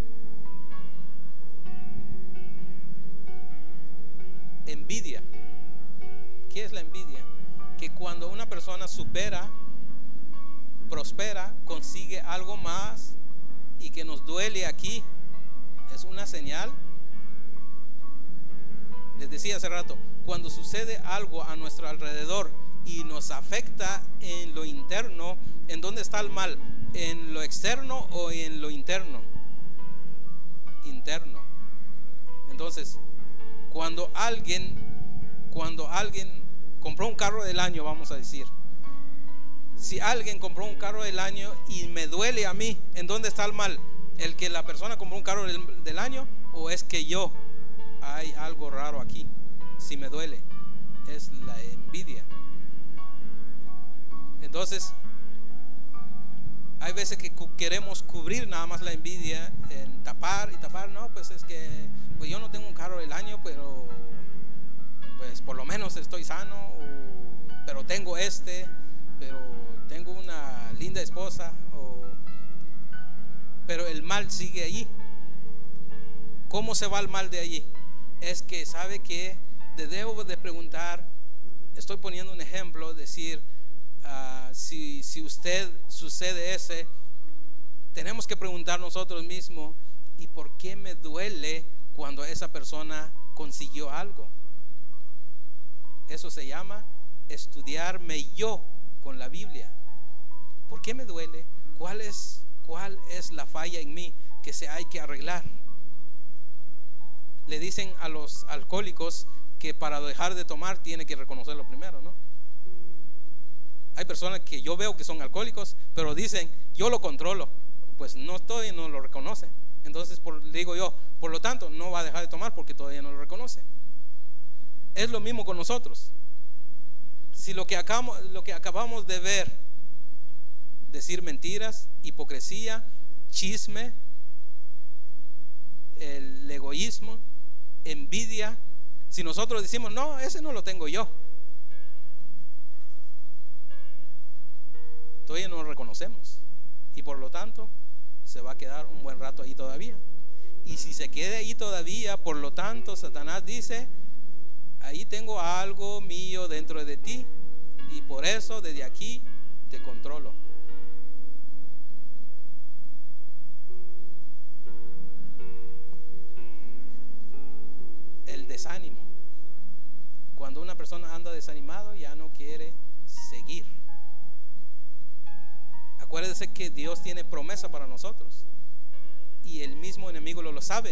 Envidia. ¿Qué es la envidia? Que cuando una persona supera, prospera, consigue algo más y que nos duele aquí, es una señal. Les decía hace rato, cuando sucede algo a nuestro alrededor y nos afecta en lo interno, ¿en dónde está el mal? ¿En lo externo o en lo interno? Interno. Entonces, cuando alguien, cuando alguien compró un carro del año, vamos a decir, si alguien compró un carro del año y me duele a mí, ¿en dónde está el mal? ¿El que la persona compró un carro del, del año o es que yo? Hay algo raro aquí. Si me duele, es la envidia. Entonces, hay veces que queremos cubrir nada más la envidia en tapar y tapar. No, pues es que pues yo no tengo un carro del año, pero pues por lo menos estoy sano, o, pero tengo este, pero tengo una linda esposa, o, pero el mal sigue allí. ¿Cómo se va el mal de allí? Es que sabe que debo de preguntar. Estoy poniendo un ejemplo, decir uh, si, si usted sucede ese, tenemos que preguntar nosotros mismos, ¿y por qué me duele cuando esa persona consiguió algo? Eso se llama estudiarme yo con la Biblia. ¿Por qué me duele? ¿Cuál es, cuál es la falla en mí que se hay que arreglar? Le dicen a los alcohólicos que para dejar de tomar tiene que reconocerlo primero, ¿no? Hay personas que yo veo que son alcohólicos, pero dicen yo lo controlo. Pues no, todavía no lo reconoce. Entonces por, le digo yo, por lo tanto no va a dejar de tomar porque todavía no lo reconoce. Es lo mismo con nosotros. Si lo que acabamos, lo que acabamos de ver, decir mentiras, hipocresía, chisme, el egoísmo, envidia, si nosotros decimos no, ese no lo tengo yo, todavía no lo reconocemos y por lo tanto se va a quedar un buen rato ahí todavía. Y si se queda ahí todavía, por lo tanto Satanás dice, ahí tengo algo mío dentro de ti y por eso desde aquí te controlo. El desánimo. Cuando una persona anda desanimado, ya no quiere seguir. Acuérdese que Dios tiene promesa para nosotros y el mismo enemigo lo, lo sabe.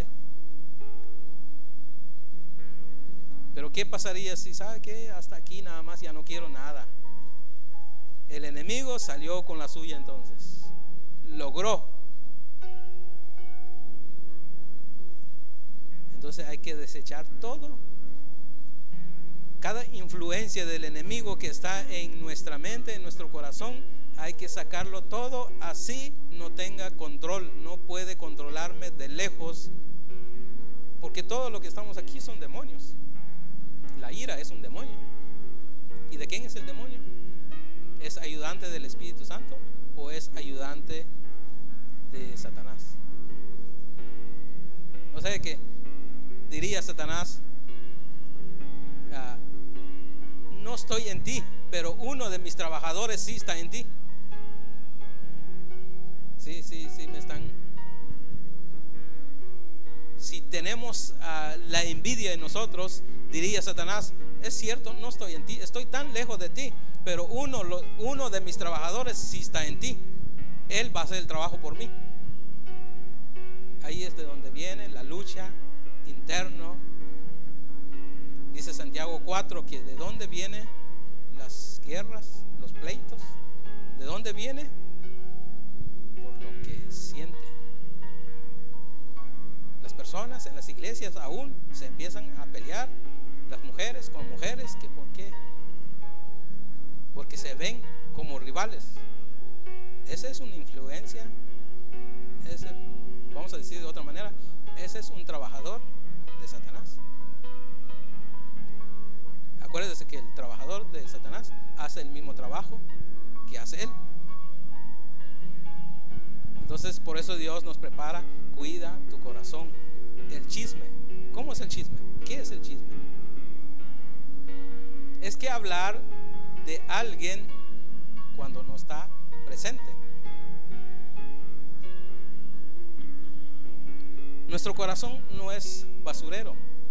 Pero ¿qué pasaría si sabe que hasta aquí nada más ya no quiero nada? El enemigo salió con la suya, entonces logró. Entonces hay que desechar todo, cada influencia del enemigo que está en nuestra mente, en nuestro corazón. Hay que sacarlo todo, así no tenga control, no puede controlarme de lejos, porque todo lo que estamos aquí son demonios. La ira es un demonio. ¿Y de quién es el demonio? ¿Es ayudante del Espíritu Santo o es ayudante de Satanás? O sea que diría Satanás, uh, no estoy en ti, pero uno de mis trabajadores sí está en ti. Sí, sí, sí me están. Si tenemos uh, la envidia en nosotros, diría Satanás, es cierto, no estoy en ti, estoy tan lejos de ti, pero uno, lo, uno de mis trabajadores sí está en ti. Él va a hacer el trabajo por mí. Ahí es de donde viene la lucha interno. Dice Santiago cuatro que de dónde vienen las guerras, los pleitos. ¿De dónde viene? Por lo que siente. Las personas en las iglesias aún se empiezan a pelear, las mujeres con mujeres, que ¿por qué? Porque se ven como rivales. Esa es una influencia. Ese, vamos a decir de otra manera, ese es un trabajador de Satanás. Acuérdense que el trabajador de Satanás hace el mismo trabajo que hace él. Entonces por eso Dios nos prepara, cuida tu corazón. El chisme, ¿cómo es el chisme? ¿Qué es el chisme? Es que hablar de alguien cuando no está presente. Nuestro corazón no es basurero.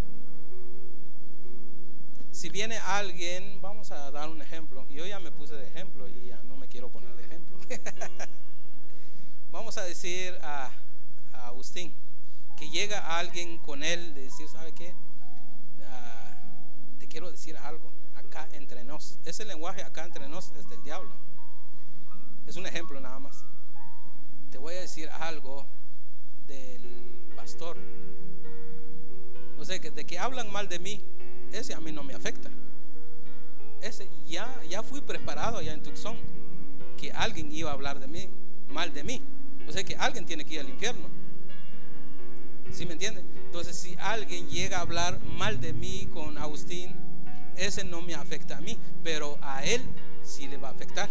Si viene alguien, vamos a dar un ejemplo. Yo ya me puse de ejemplo y ya no me quiero poner de ejemplo. Vamos a decir a, a Agustín que llega alguien con él de decir, ¿sabe qué? Uh, te quiero decir algo acá entre nos. Ese lenguaje acá entre nos es del diablo. Es un ejemplo nada más. Te voy a decir algo del pastor. O sea, que de que hablan mal de mí, ese a mí no me afecta. Ese ya, ya fui preparado allá en Tucson que alguien iba a hablar de mí, mal de mí. O sea que alguien tiene que ir al infierno. ¿Sí me entiende? Entonces si alguien llega a hablar mal de mí con Agustín, ese no me afecta a mí, pero a él sí le va a afectar.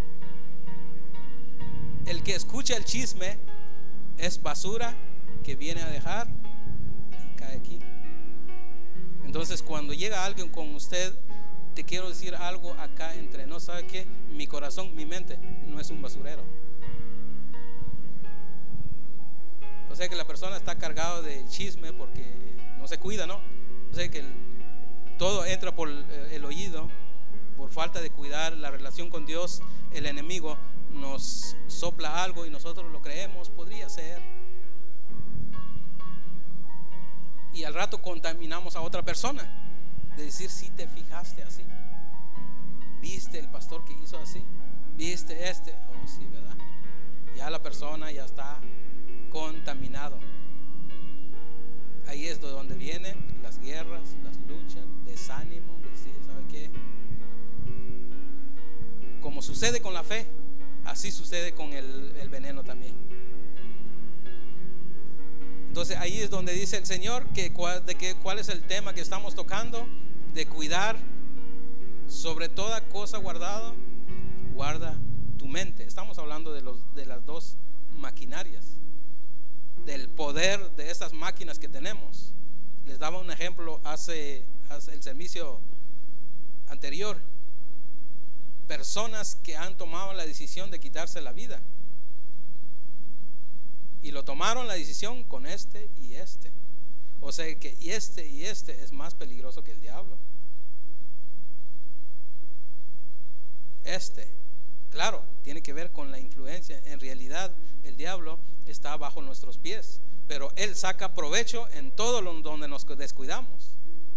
El que escucha el chisme es basura que viene a dejar y cae aquí. Entonces cuando llega alguien con usted, te quiero decir algo acá entre no, ¿sabe qué? Mi corazón, mi mente no es un basurero. O sea que la persona está cargada de chisme porque no se cuida, ¿no? O sea que el, todo entra por el, el oído, por falta de cuidar la relación con Dios. El enemigo nos sopla algo y nosotros lo creemos, podría ser. Y al rato contaminamos a otra persona. De decir, si te fijaste así, viste el pastor que hizo así, viste este, oh sí, verdad. Ya la persona ya está contaminado. Ahí es de donde vienen las guerras, las luchas, desánimo, decir, ¿sabe qué? Como sucede con la fe, así sucede con el, el veneno también. Entonces ahí es donde dice el Señor que, de que cuál es el tema que estamos tocando, de cuidar sobre toda cosa guardado, guarda tu mente. Estamos hablando de, los, de las dos maquinarias, del poder de esas máquinas que tenemos. Les daba un ejemplo hace, hace el servicio anterior. Personas que han tomado la decisión de quitarse la vida. Y lo tomaron la decisión con este y este. O sea que este y este es más peligroso que el diablo. Este Claro, tiene que ver con la influencia. En realidad el diablo está bajo nuestros pies, pero él saca provecho en todo lo donde nos descuidamos.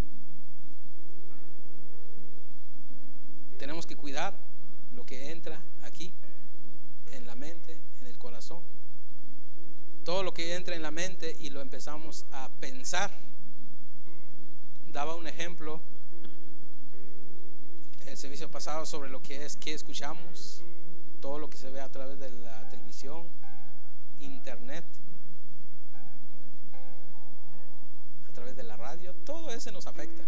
Tenemos que cuidar lo que entra aquí, en la mente, en el corazón. Todo lo que entra en la mente y lo empezamos a pensar. Daba un ejemplo el servicio pasado sobre lo que es que escuchamos, todo lo que se ve a través de la televisión, internet, a través de la radio. Todo ese nos afecta.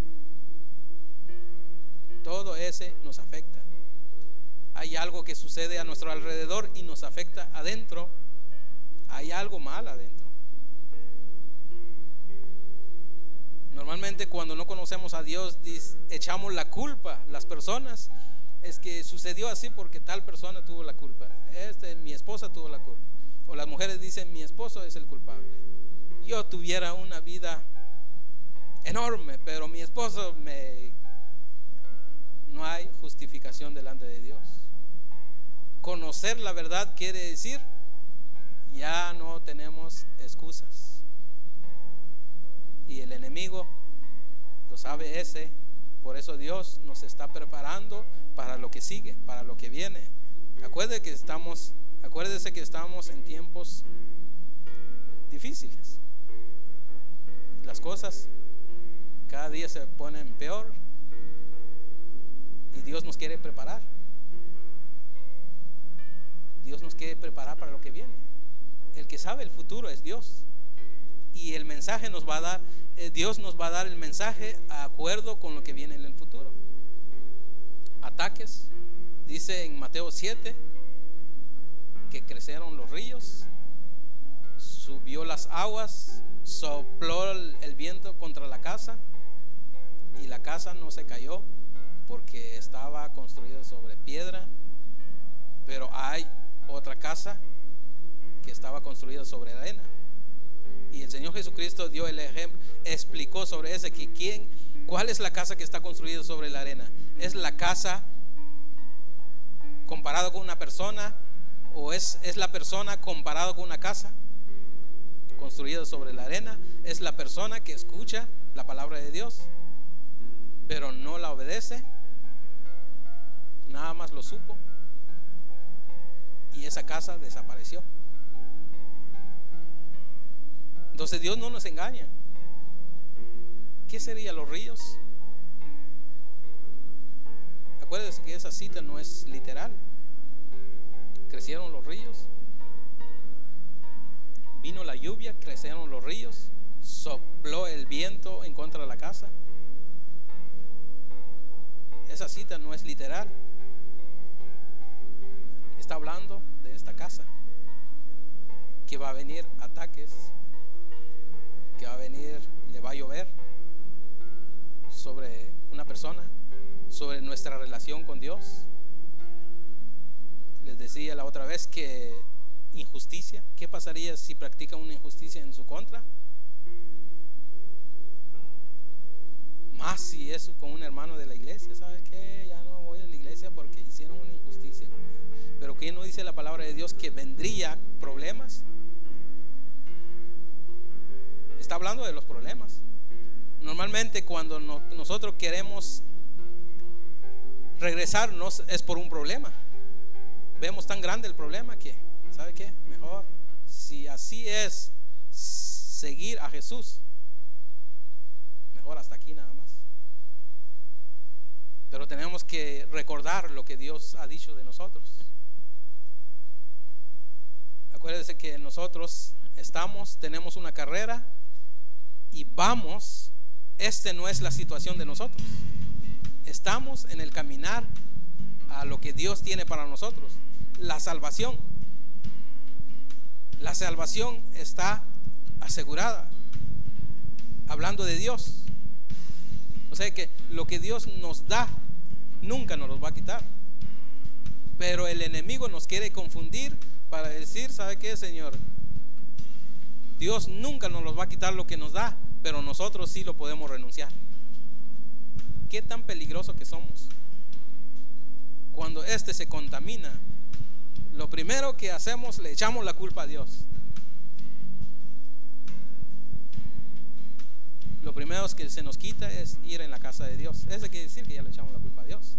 Todo ese nos afecta. Hay algo que sucede a nuestro alrededor y nos afecta adentro. Hay algo mal adentro. Normalmente cuando no conocemos a Dios echamos la culpa. Las personas, es que sucedió así porque tal persona tuvo la culpa. Este, mi esposa tuvo la culpa. O las mujeres dicen, mi esposo es el culpable. Yo tuviera una vida enorme, pero mi esposo me... No hay justificación delante de Dios. Conocer la verdad quiere decir ya no tenemos excusas. Y el enemigo lo sabe ese. Por eso Dios nos está preparando para lo que sigue, para lo que viene. Acuérdese que estamos, acuérdese que estamos en tiempos difíciles. Las cosas cada día se ponen peor y Dios nos quiere preparar. Dios nos quiere preparar para lo que viene. El que sabe el futuro es Dios. Y el mensaje nos va a dar, eh, Dios nos va a dar el mensaje a acuerdo con lo que viene en el futuro. Ataques, dice en Mateo siete que crecieron los ríos, subió las aguas, sopló el, el viento contra la casa y la casa no se cayó porque estaba construida sobre piedra. Pero hay otra casa que estaba construida sobre arena. Y el Señor Jesucristo dio el ejemplo, explicó sobre ese, que quién, cuál es la casa que está construida sobre la arena. ¿Es la casa comparado con una persona o es, es la persona comparado con una casa construida sobre la arena? Es la persona que escucha la palabra de Dios pero no la obedece, nada más lo supo y esa casa desapareció. Entonces Dios no nos engaña. ¿Qué serían los ríos? Acuérdense que esa cita no es literal. Crecieron los ríos, vino la lluvia, crecieron los ríos, sopló el viento en contra de la casa. Esa cita no es literal. Está hablando de esta casa, que va a venir ataques, que va a venir, le va a llover sobre una persona, sobre nuestra relación con Dios. Les decía la otra vez que injusticia, ¿qué pasaría si practican una injusticia en su contra? Más si es con un hermano de la iglesia, ¿sabe qué? Ya no voy a la iglesia porque hicieron una injusticia conmigo. Pero ¿quién no dice la palabra de Dios que vendría problemas? Está hablando de los problemas. Normalmente cuando no, nosotros queremos regresarnos es por un problema. Vemos tan grande el problema que, ¿sabe qué? Mejor, si así es seguir a Jesús, mejor hasta aquí nada más. Pero tenemos que recordar lo que Dios ha dicho de nosotros. Acuérdense que nosotros estamos, tenemos una carrera y vamos. Este no es la situación de nosotros. Estamos en el caminar a lo que Dios tiene para nosotros. La salvación. La salvación está asegurada. Hablando de Dios. O sea que lo que Dios nos da nunca nos lo va a quitar. Pero el enemigo nos quiere confundir para decir, ¿sabe qué, Señor? Dios nunca nos los va a quitar lo que nos da, pero nosotros sí lo podemos renunciar. ¿Qué tan peligroso que somos? cuando este se contamina, lo primero que hacemos, le echamos la culpa a Dios. Lo primero que se nos quita es ir en la casa de Dios. Eso quiere decir que ya le echamos la culpa a Dios.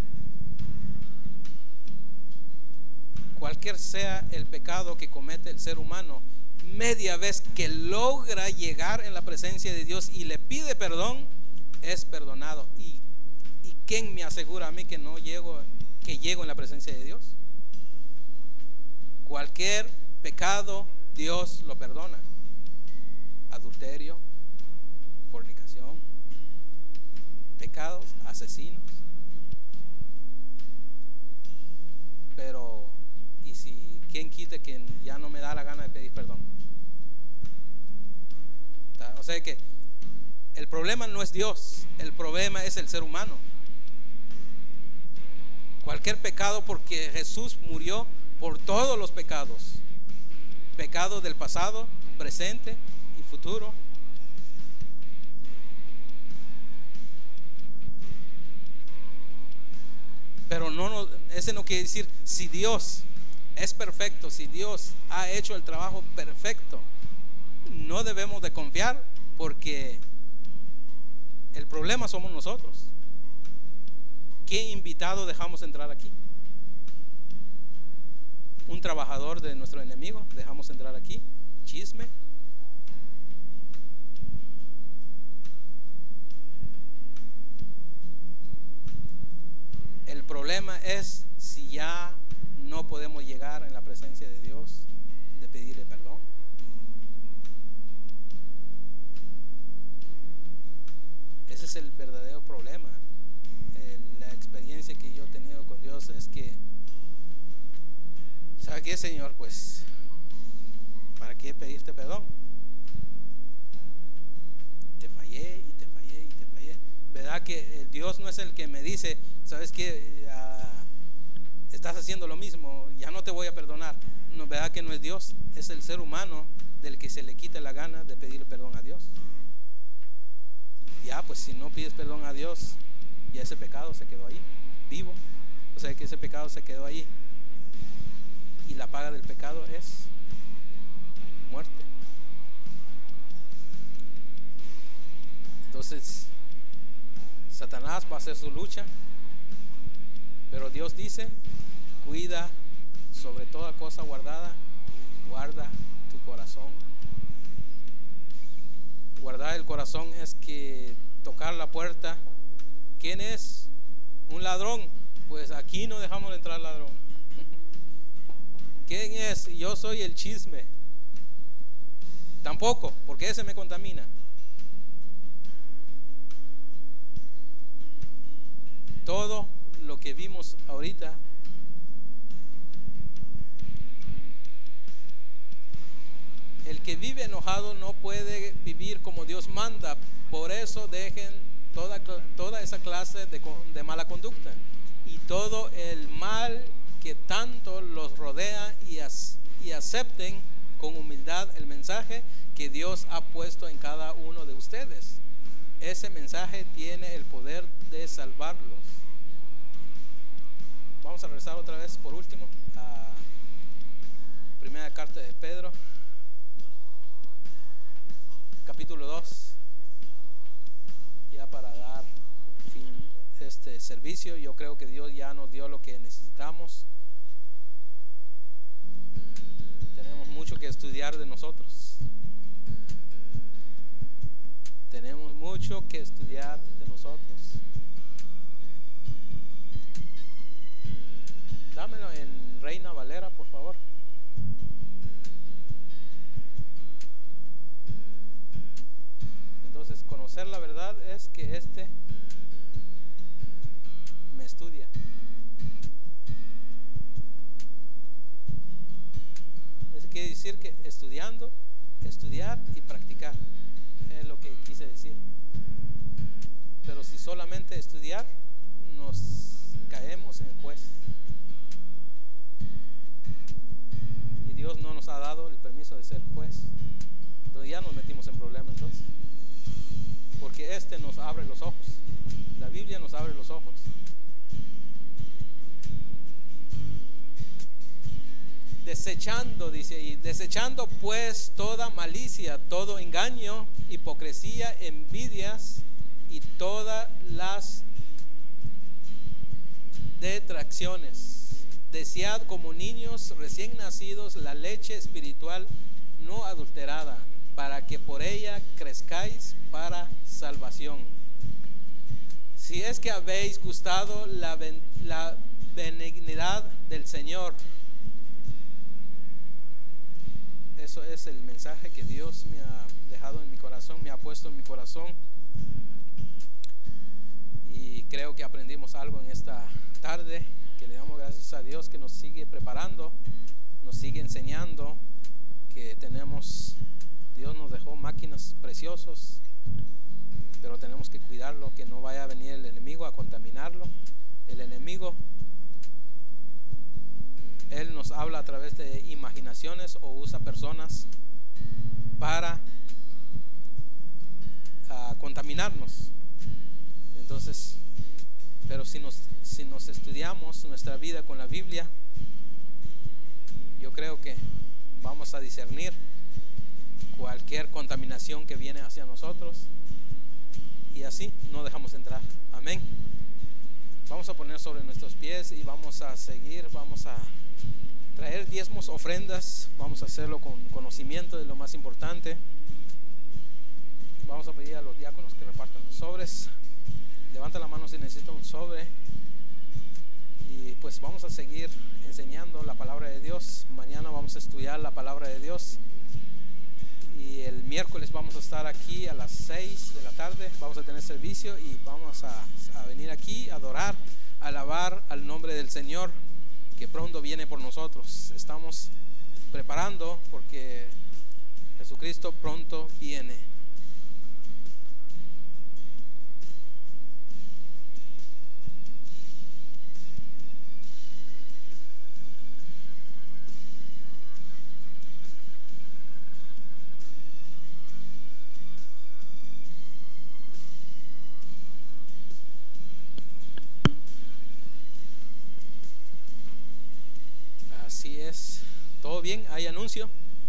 Cualquier sea el pecado que comete el ser humano, media vez que logra llegar en la presencia de Dios y le pide perdón, es perdonado. ¿Y, y quién me asegura a mí que no llego, que llego en la presencia de Dios? Cualquier pecado Dios lo perdona. Adulterio, fornicación, pecados, asesinos. Pero ¿y si quién quite que ya no me da la gana de pedir perdón? O sea que el problema no es Dios, el problema es el ser humano. Cualquier pecado, porque Jesús murió por todos los pecados, pecados del pasado, presente y futuro. Pero no, no, ese no quiere decir, si Dios es perfecto, si Dios ha hecho el trabajo perfecto, no debemos de confiar, porque el problema somos nosotros. ¿Qué invitado dejamos entrar aquí? Un trabajador de nuestro enemigo dejamos entrar aquí. Chisme. El problema es si ya no podemos llegar en la presencia de Dios de pedirle perdón. Ese es el verdadero problema. Eh, la experiencia que yo he tenido con Dios es que, ¿sabe qué, Señor? Pues, ¿para qué pediste perdón? Te fallé y te fallé y te fallé. ¿Verdad que Dios no es el que me dice, ¿sabes qué? Uh, estás haciendo lo mismo, ya no te voy a perdonar? No, ¿verdad que no es Dios? Es el ser humano del que se le quita la gana de pedir perdón a Dios. Ya, pues si no pides perdón a Dios, ya ese pecado se quedó ahí, vivo. O sea que ese pecado se quedó ahí. Y la paga del pecado es muerte. Entonces, Satanás va a hacer su lucha, pero Dios dice, cuida sobre toda cosa guardada, guarda tu corazón. Guardar el corazón es que tocar la puerta. ¿Quién es? Un ladrón. Pues aquí no dejamos entrar ladrón. ¿Quién es? Yo soy el chisme. Tampoco, porque ese me contamina. Todo lo que vimos ahorita el que vive enojado no puede vivir como Dios manda. Por eso dejen toda, toda esa clase de, de mala conducta y todo el mal que tanto los rodea, y, as, y acepten con humildad el mensaje que Dios ha puesto en cada uno de ustedes. Ese mensaje tiene el poder de salvarlos. Vamos a regresar otra vez por último a primera carta de Pedro, capítulo dos, ya para dar fin a este servicio. Yo creo que Dios ya nos dio lo que necesitamos. Tenemos mucho que estudiar de nosotros. Tenemos mucho que estudiar de nosotros. Dámelo en Reina Valera, por favor. Entonces, conocer la verdad es que este me estudia. Eso quiere decir que estudiando, estudiar y practicar es lo que quise decir. Pero si solamente estudiar, nos caemos en juez. Y Dios no nos ha dado el permiso de ser juez. Entonces ya nos metimos en problemas entonces. Porque este nos abre los ojos. La Biblia nos abre los ojos. desechando, dice ahí, desechando pues toda malicia, todo engaño, hipocresía, envidias y todas las detracciones. Desead como niños recién nacidos la leche espiritual no adulterada, para que por ella crezcáis para salvación. Si es que habéis gustado la, ben, la benignidad del Señor. Eso es el mensaje que Dios me ha dejado en mi corazón, me ha puesto en mi corazón. Y creo que aprendimos algo en esta tarde, que le damos gracias a Dios que nos sigue preparando, nos sigue enseñando que tenemos, Dios nos dejó máquinas preciosas, pero tenemos que cuidarlo, que no vaya a venir el enemigo a contaminarlo. El enemigo, él nos habla a través de imaginaciones o usa personas para uh, contaminarnos. Entonces, pero si nos, si nos estudiamos nuestra vida con la Biblia, yo creo que vamos a discernir cualquier contaminación que viene hacia nosotros, y así no dejamos entrar. Amén. Vamos a poner sobre nuestros pies y vamos a seguir, vamos a traer diezmos, ofrendas. Vamos a hacerlo con conocimiento de lo más importante. Vamos a pedir a los diáconos que repartan los sobres. Levanta la mano si necesita un sobre. Y pues vamos a seguir enseñando la palabra de Dios. Mañana vamos a estudiar la palabra de Dios. Y el miércoles vamos a estar aquí a las seis de la tarde. Vamos a tener servicio y vamos a, a venir aquí a adorar, a alabar al nombre del Señor, que pronto viene por nosotros. Estamos preparando porque Jesucristo pronto viene. Así es. ¿Todo bien? ¿Hay anuncio?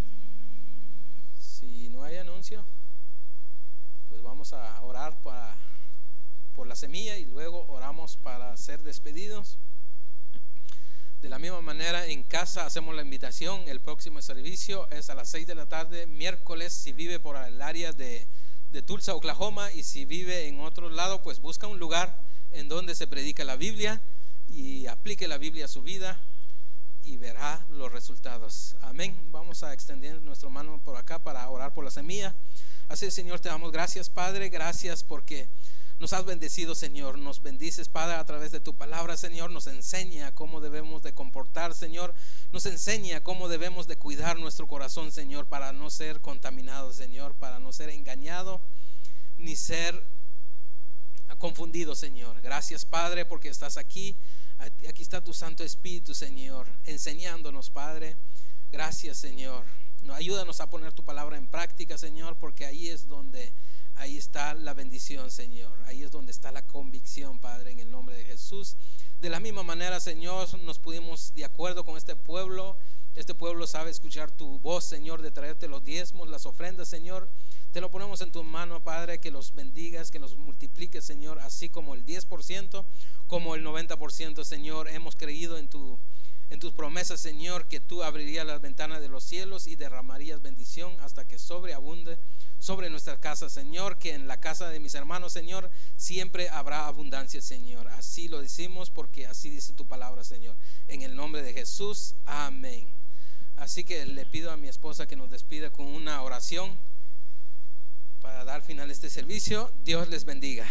Si no hay anuncio, pues vamos a orar para, por la semilla, y luego oramos para ser despedidos. De la misma manera, en casa hacemos la invitación. El próximo servicio es a las seis de la tarde, miércoles. Si vive por el área de, de Tulsa, Oklahoma, y si vive en otro lado, pues busca un lugar en donde se predica la Biblia y aplique la Biblia a su vida, y verá los resultados. Amén. Vamos a extender nuestra mano por acá para orar por la semilla. Así, Señor, te damos gracias, Padre. Gracias porque nos has bendecido, Señor. Nos bendices, Padre, a través de tu palabra, Señor. Nos enseña cómo debemos de comportar, Señor. Nos enseña cómo debemos de cuidar nuestro corazón, Señor, para no ser contaminado, Señor, para no ser engañado ni ser confundido, Señor. Gracias, Padre, porque estás aquí. Aquí está tu Santo Espíritu, Señor, enseñándonos, Padre. Gracias, Señor. Ayúdanos a poner tu palabra en práctica, Señor, porque ahí es donde, ahí está la bendición, Señor. Ahí es donde está la convicción, Padre, en el nombre de Jesús. De la misma manera, Señor, nos pudimos de acuerdo con este pueblo. Este pueblo sabe escuchar tu voz, Señor, de traerte los diezmos, las ofrendas, Señor. Te lo ponemos en tu mano, Padre, que los bendigas, que los multipliques, Señor, así como el diez por ciento, como el noventa por ciento, Señor. Hemos creído en tu en tus promesas, Señor, que tú abrirías las ventanas de los cielos y derramarías bendición hasta que sobreabunde sobre nuestra casa, Señor, que en la casa de mis hermanos, Señor, siempre habrá abundancia, Señor. Así lo decimos porque así dice tu palabra, Señor. En el nombre de Jesús, amén. Así que le pido a mi esposa que nos despida con una oración para dar final a este servicio. Dios les bendiga.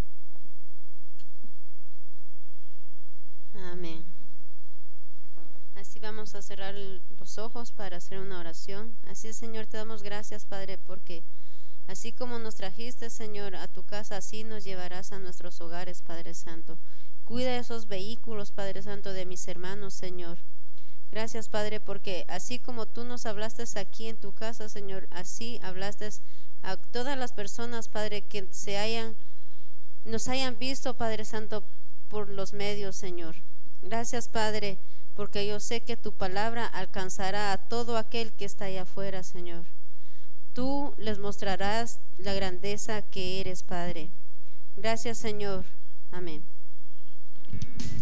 Amén. Así vamos a cerrar los ojos para hacer una oración. Así, Señor, te damos gracias, Padre, porque así como nos trajiste, Señor, a tu casa, así nos llevarás a nuestros hogares, Padre Santo. Cuida esos vehículos, Padre Santo, de mis hermanos, Señor. Gracias, Padre, porque así como tú nos hablaste aquí en tu casa, Señor, así hablaste a todas las personas, Padre, que se hayan, nos hayan visto, Padre Santo, por los medios, Señor. Gracias, Padre, porque yo sé que tu palabra alcanzará a todo aquel que está allá afuera, Señor. Tú les mostrarás la grandeza que eres, Padre. Gracias, Señor. Amén.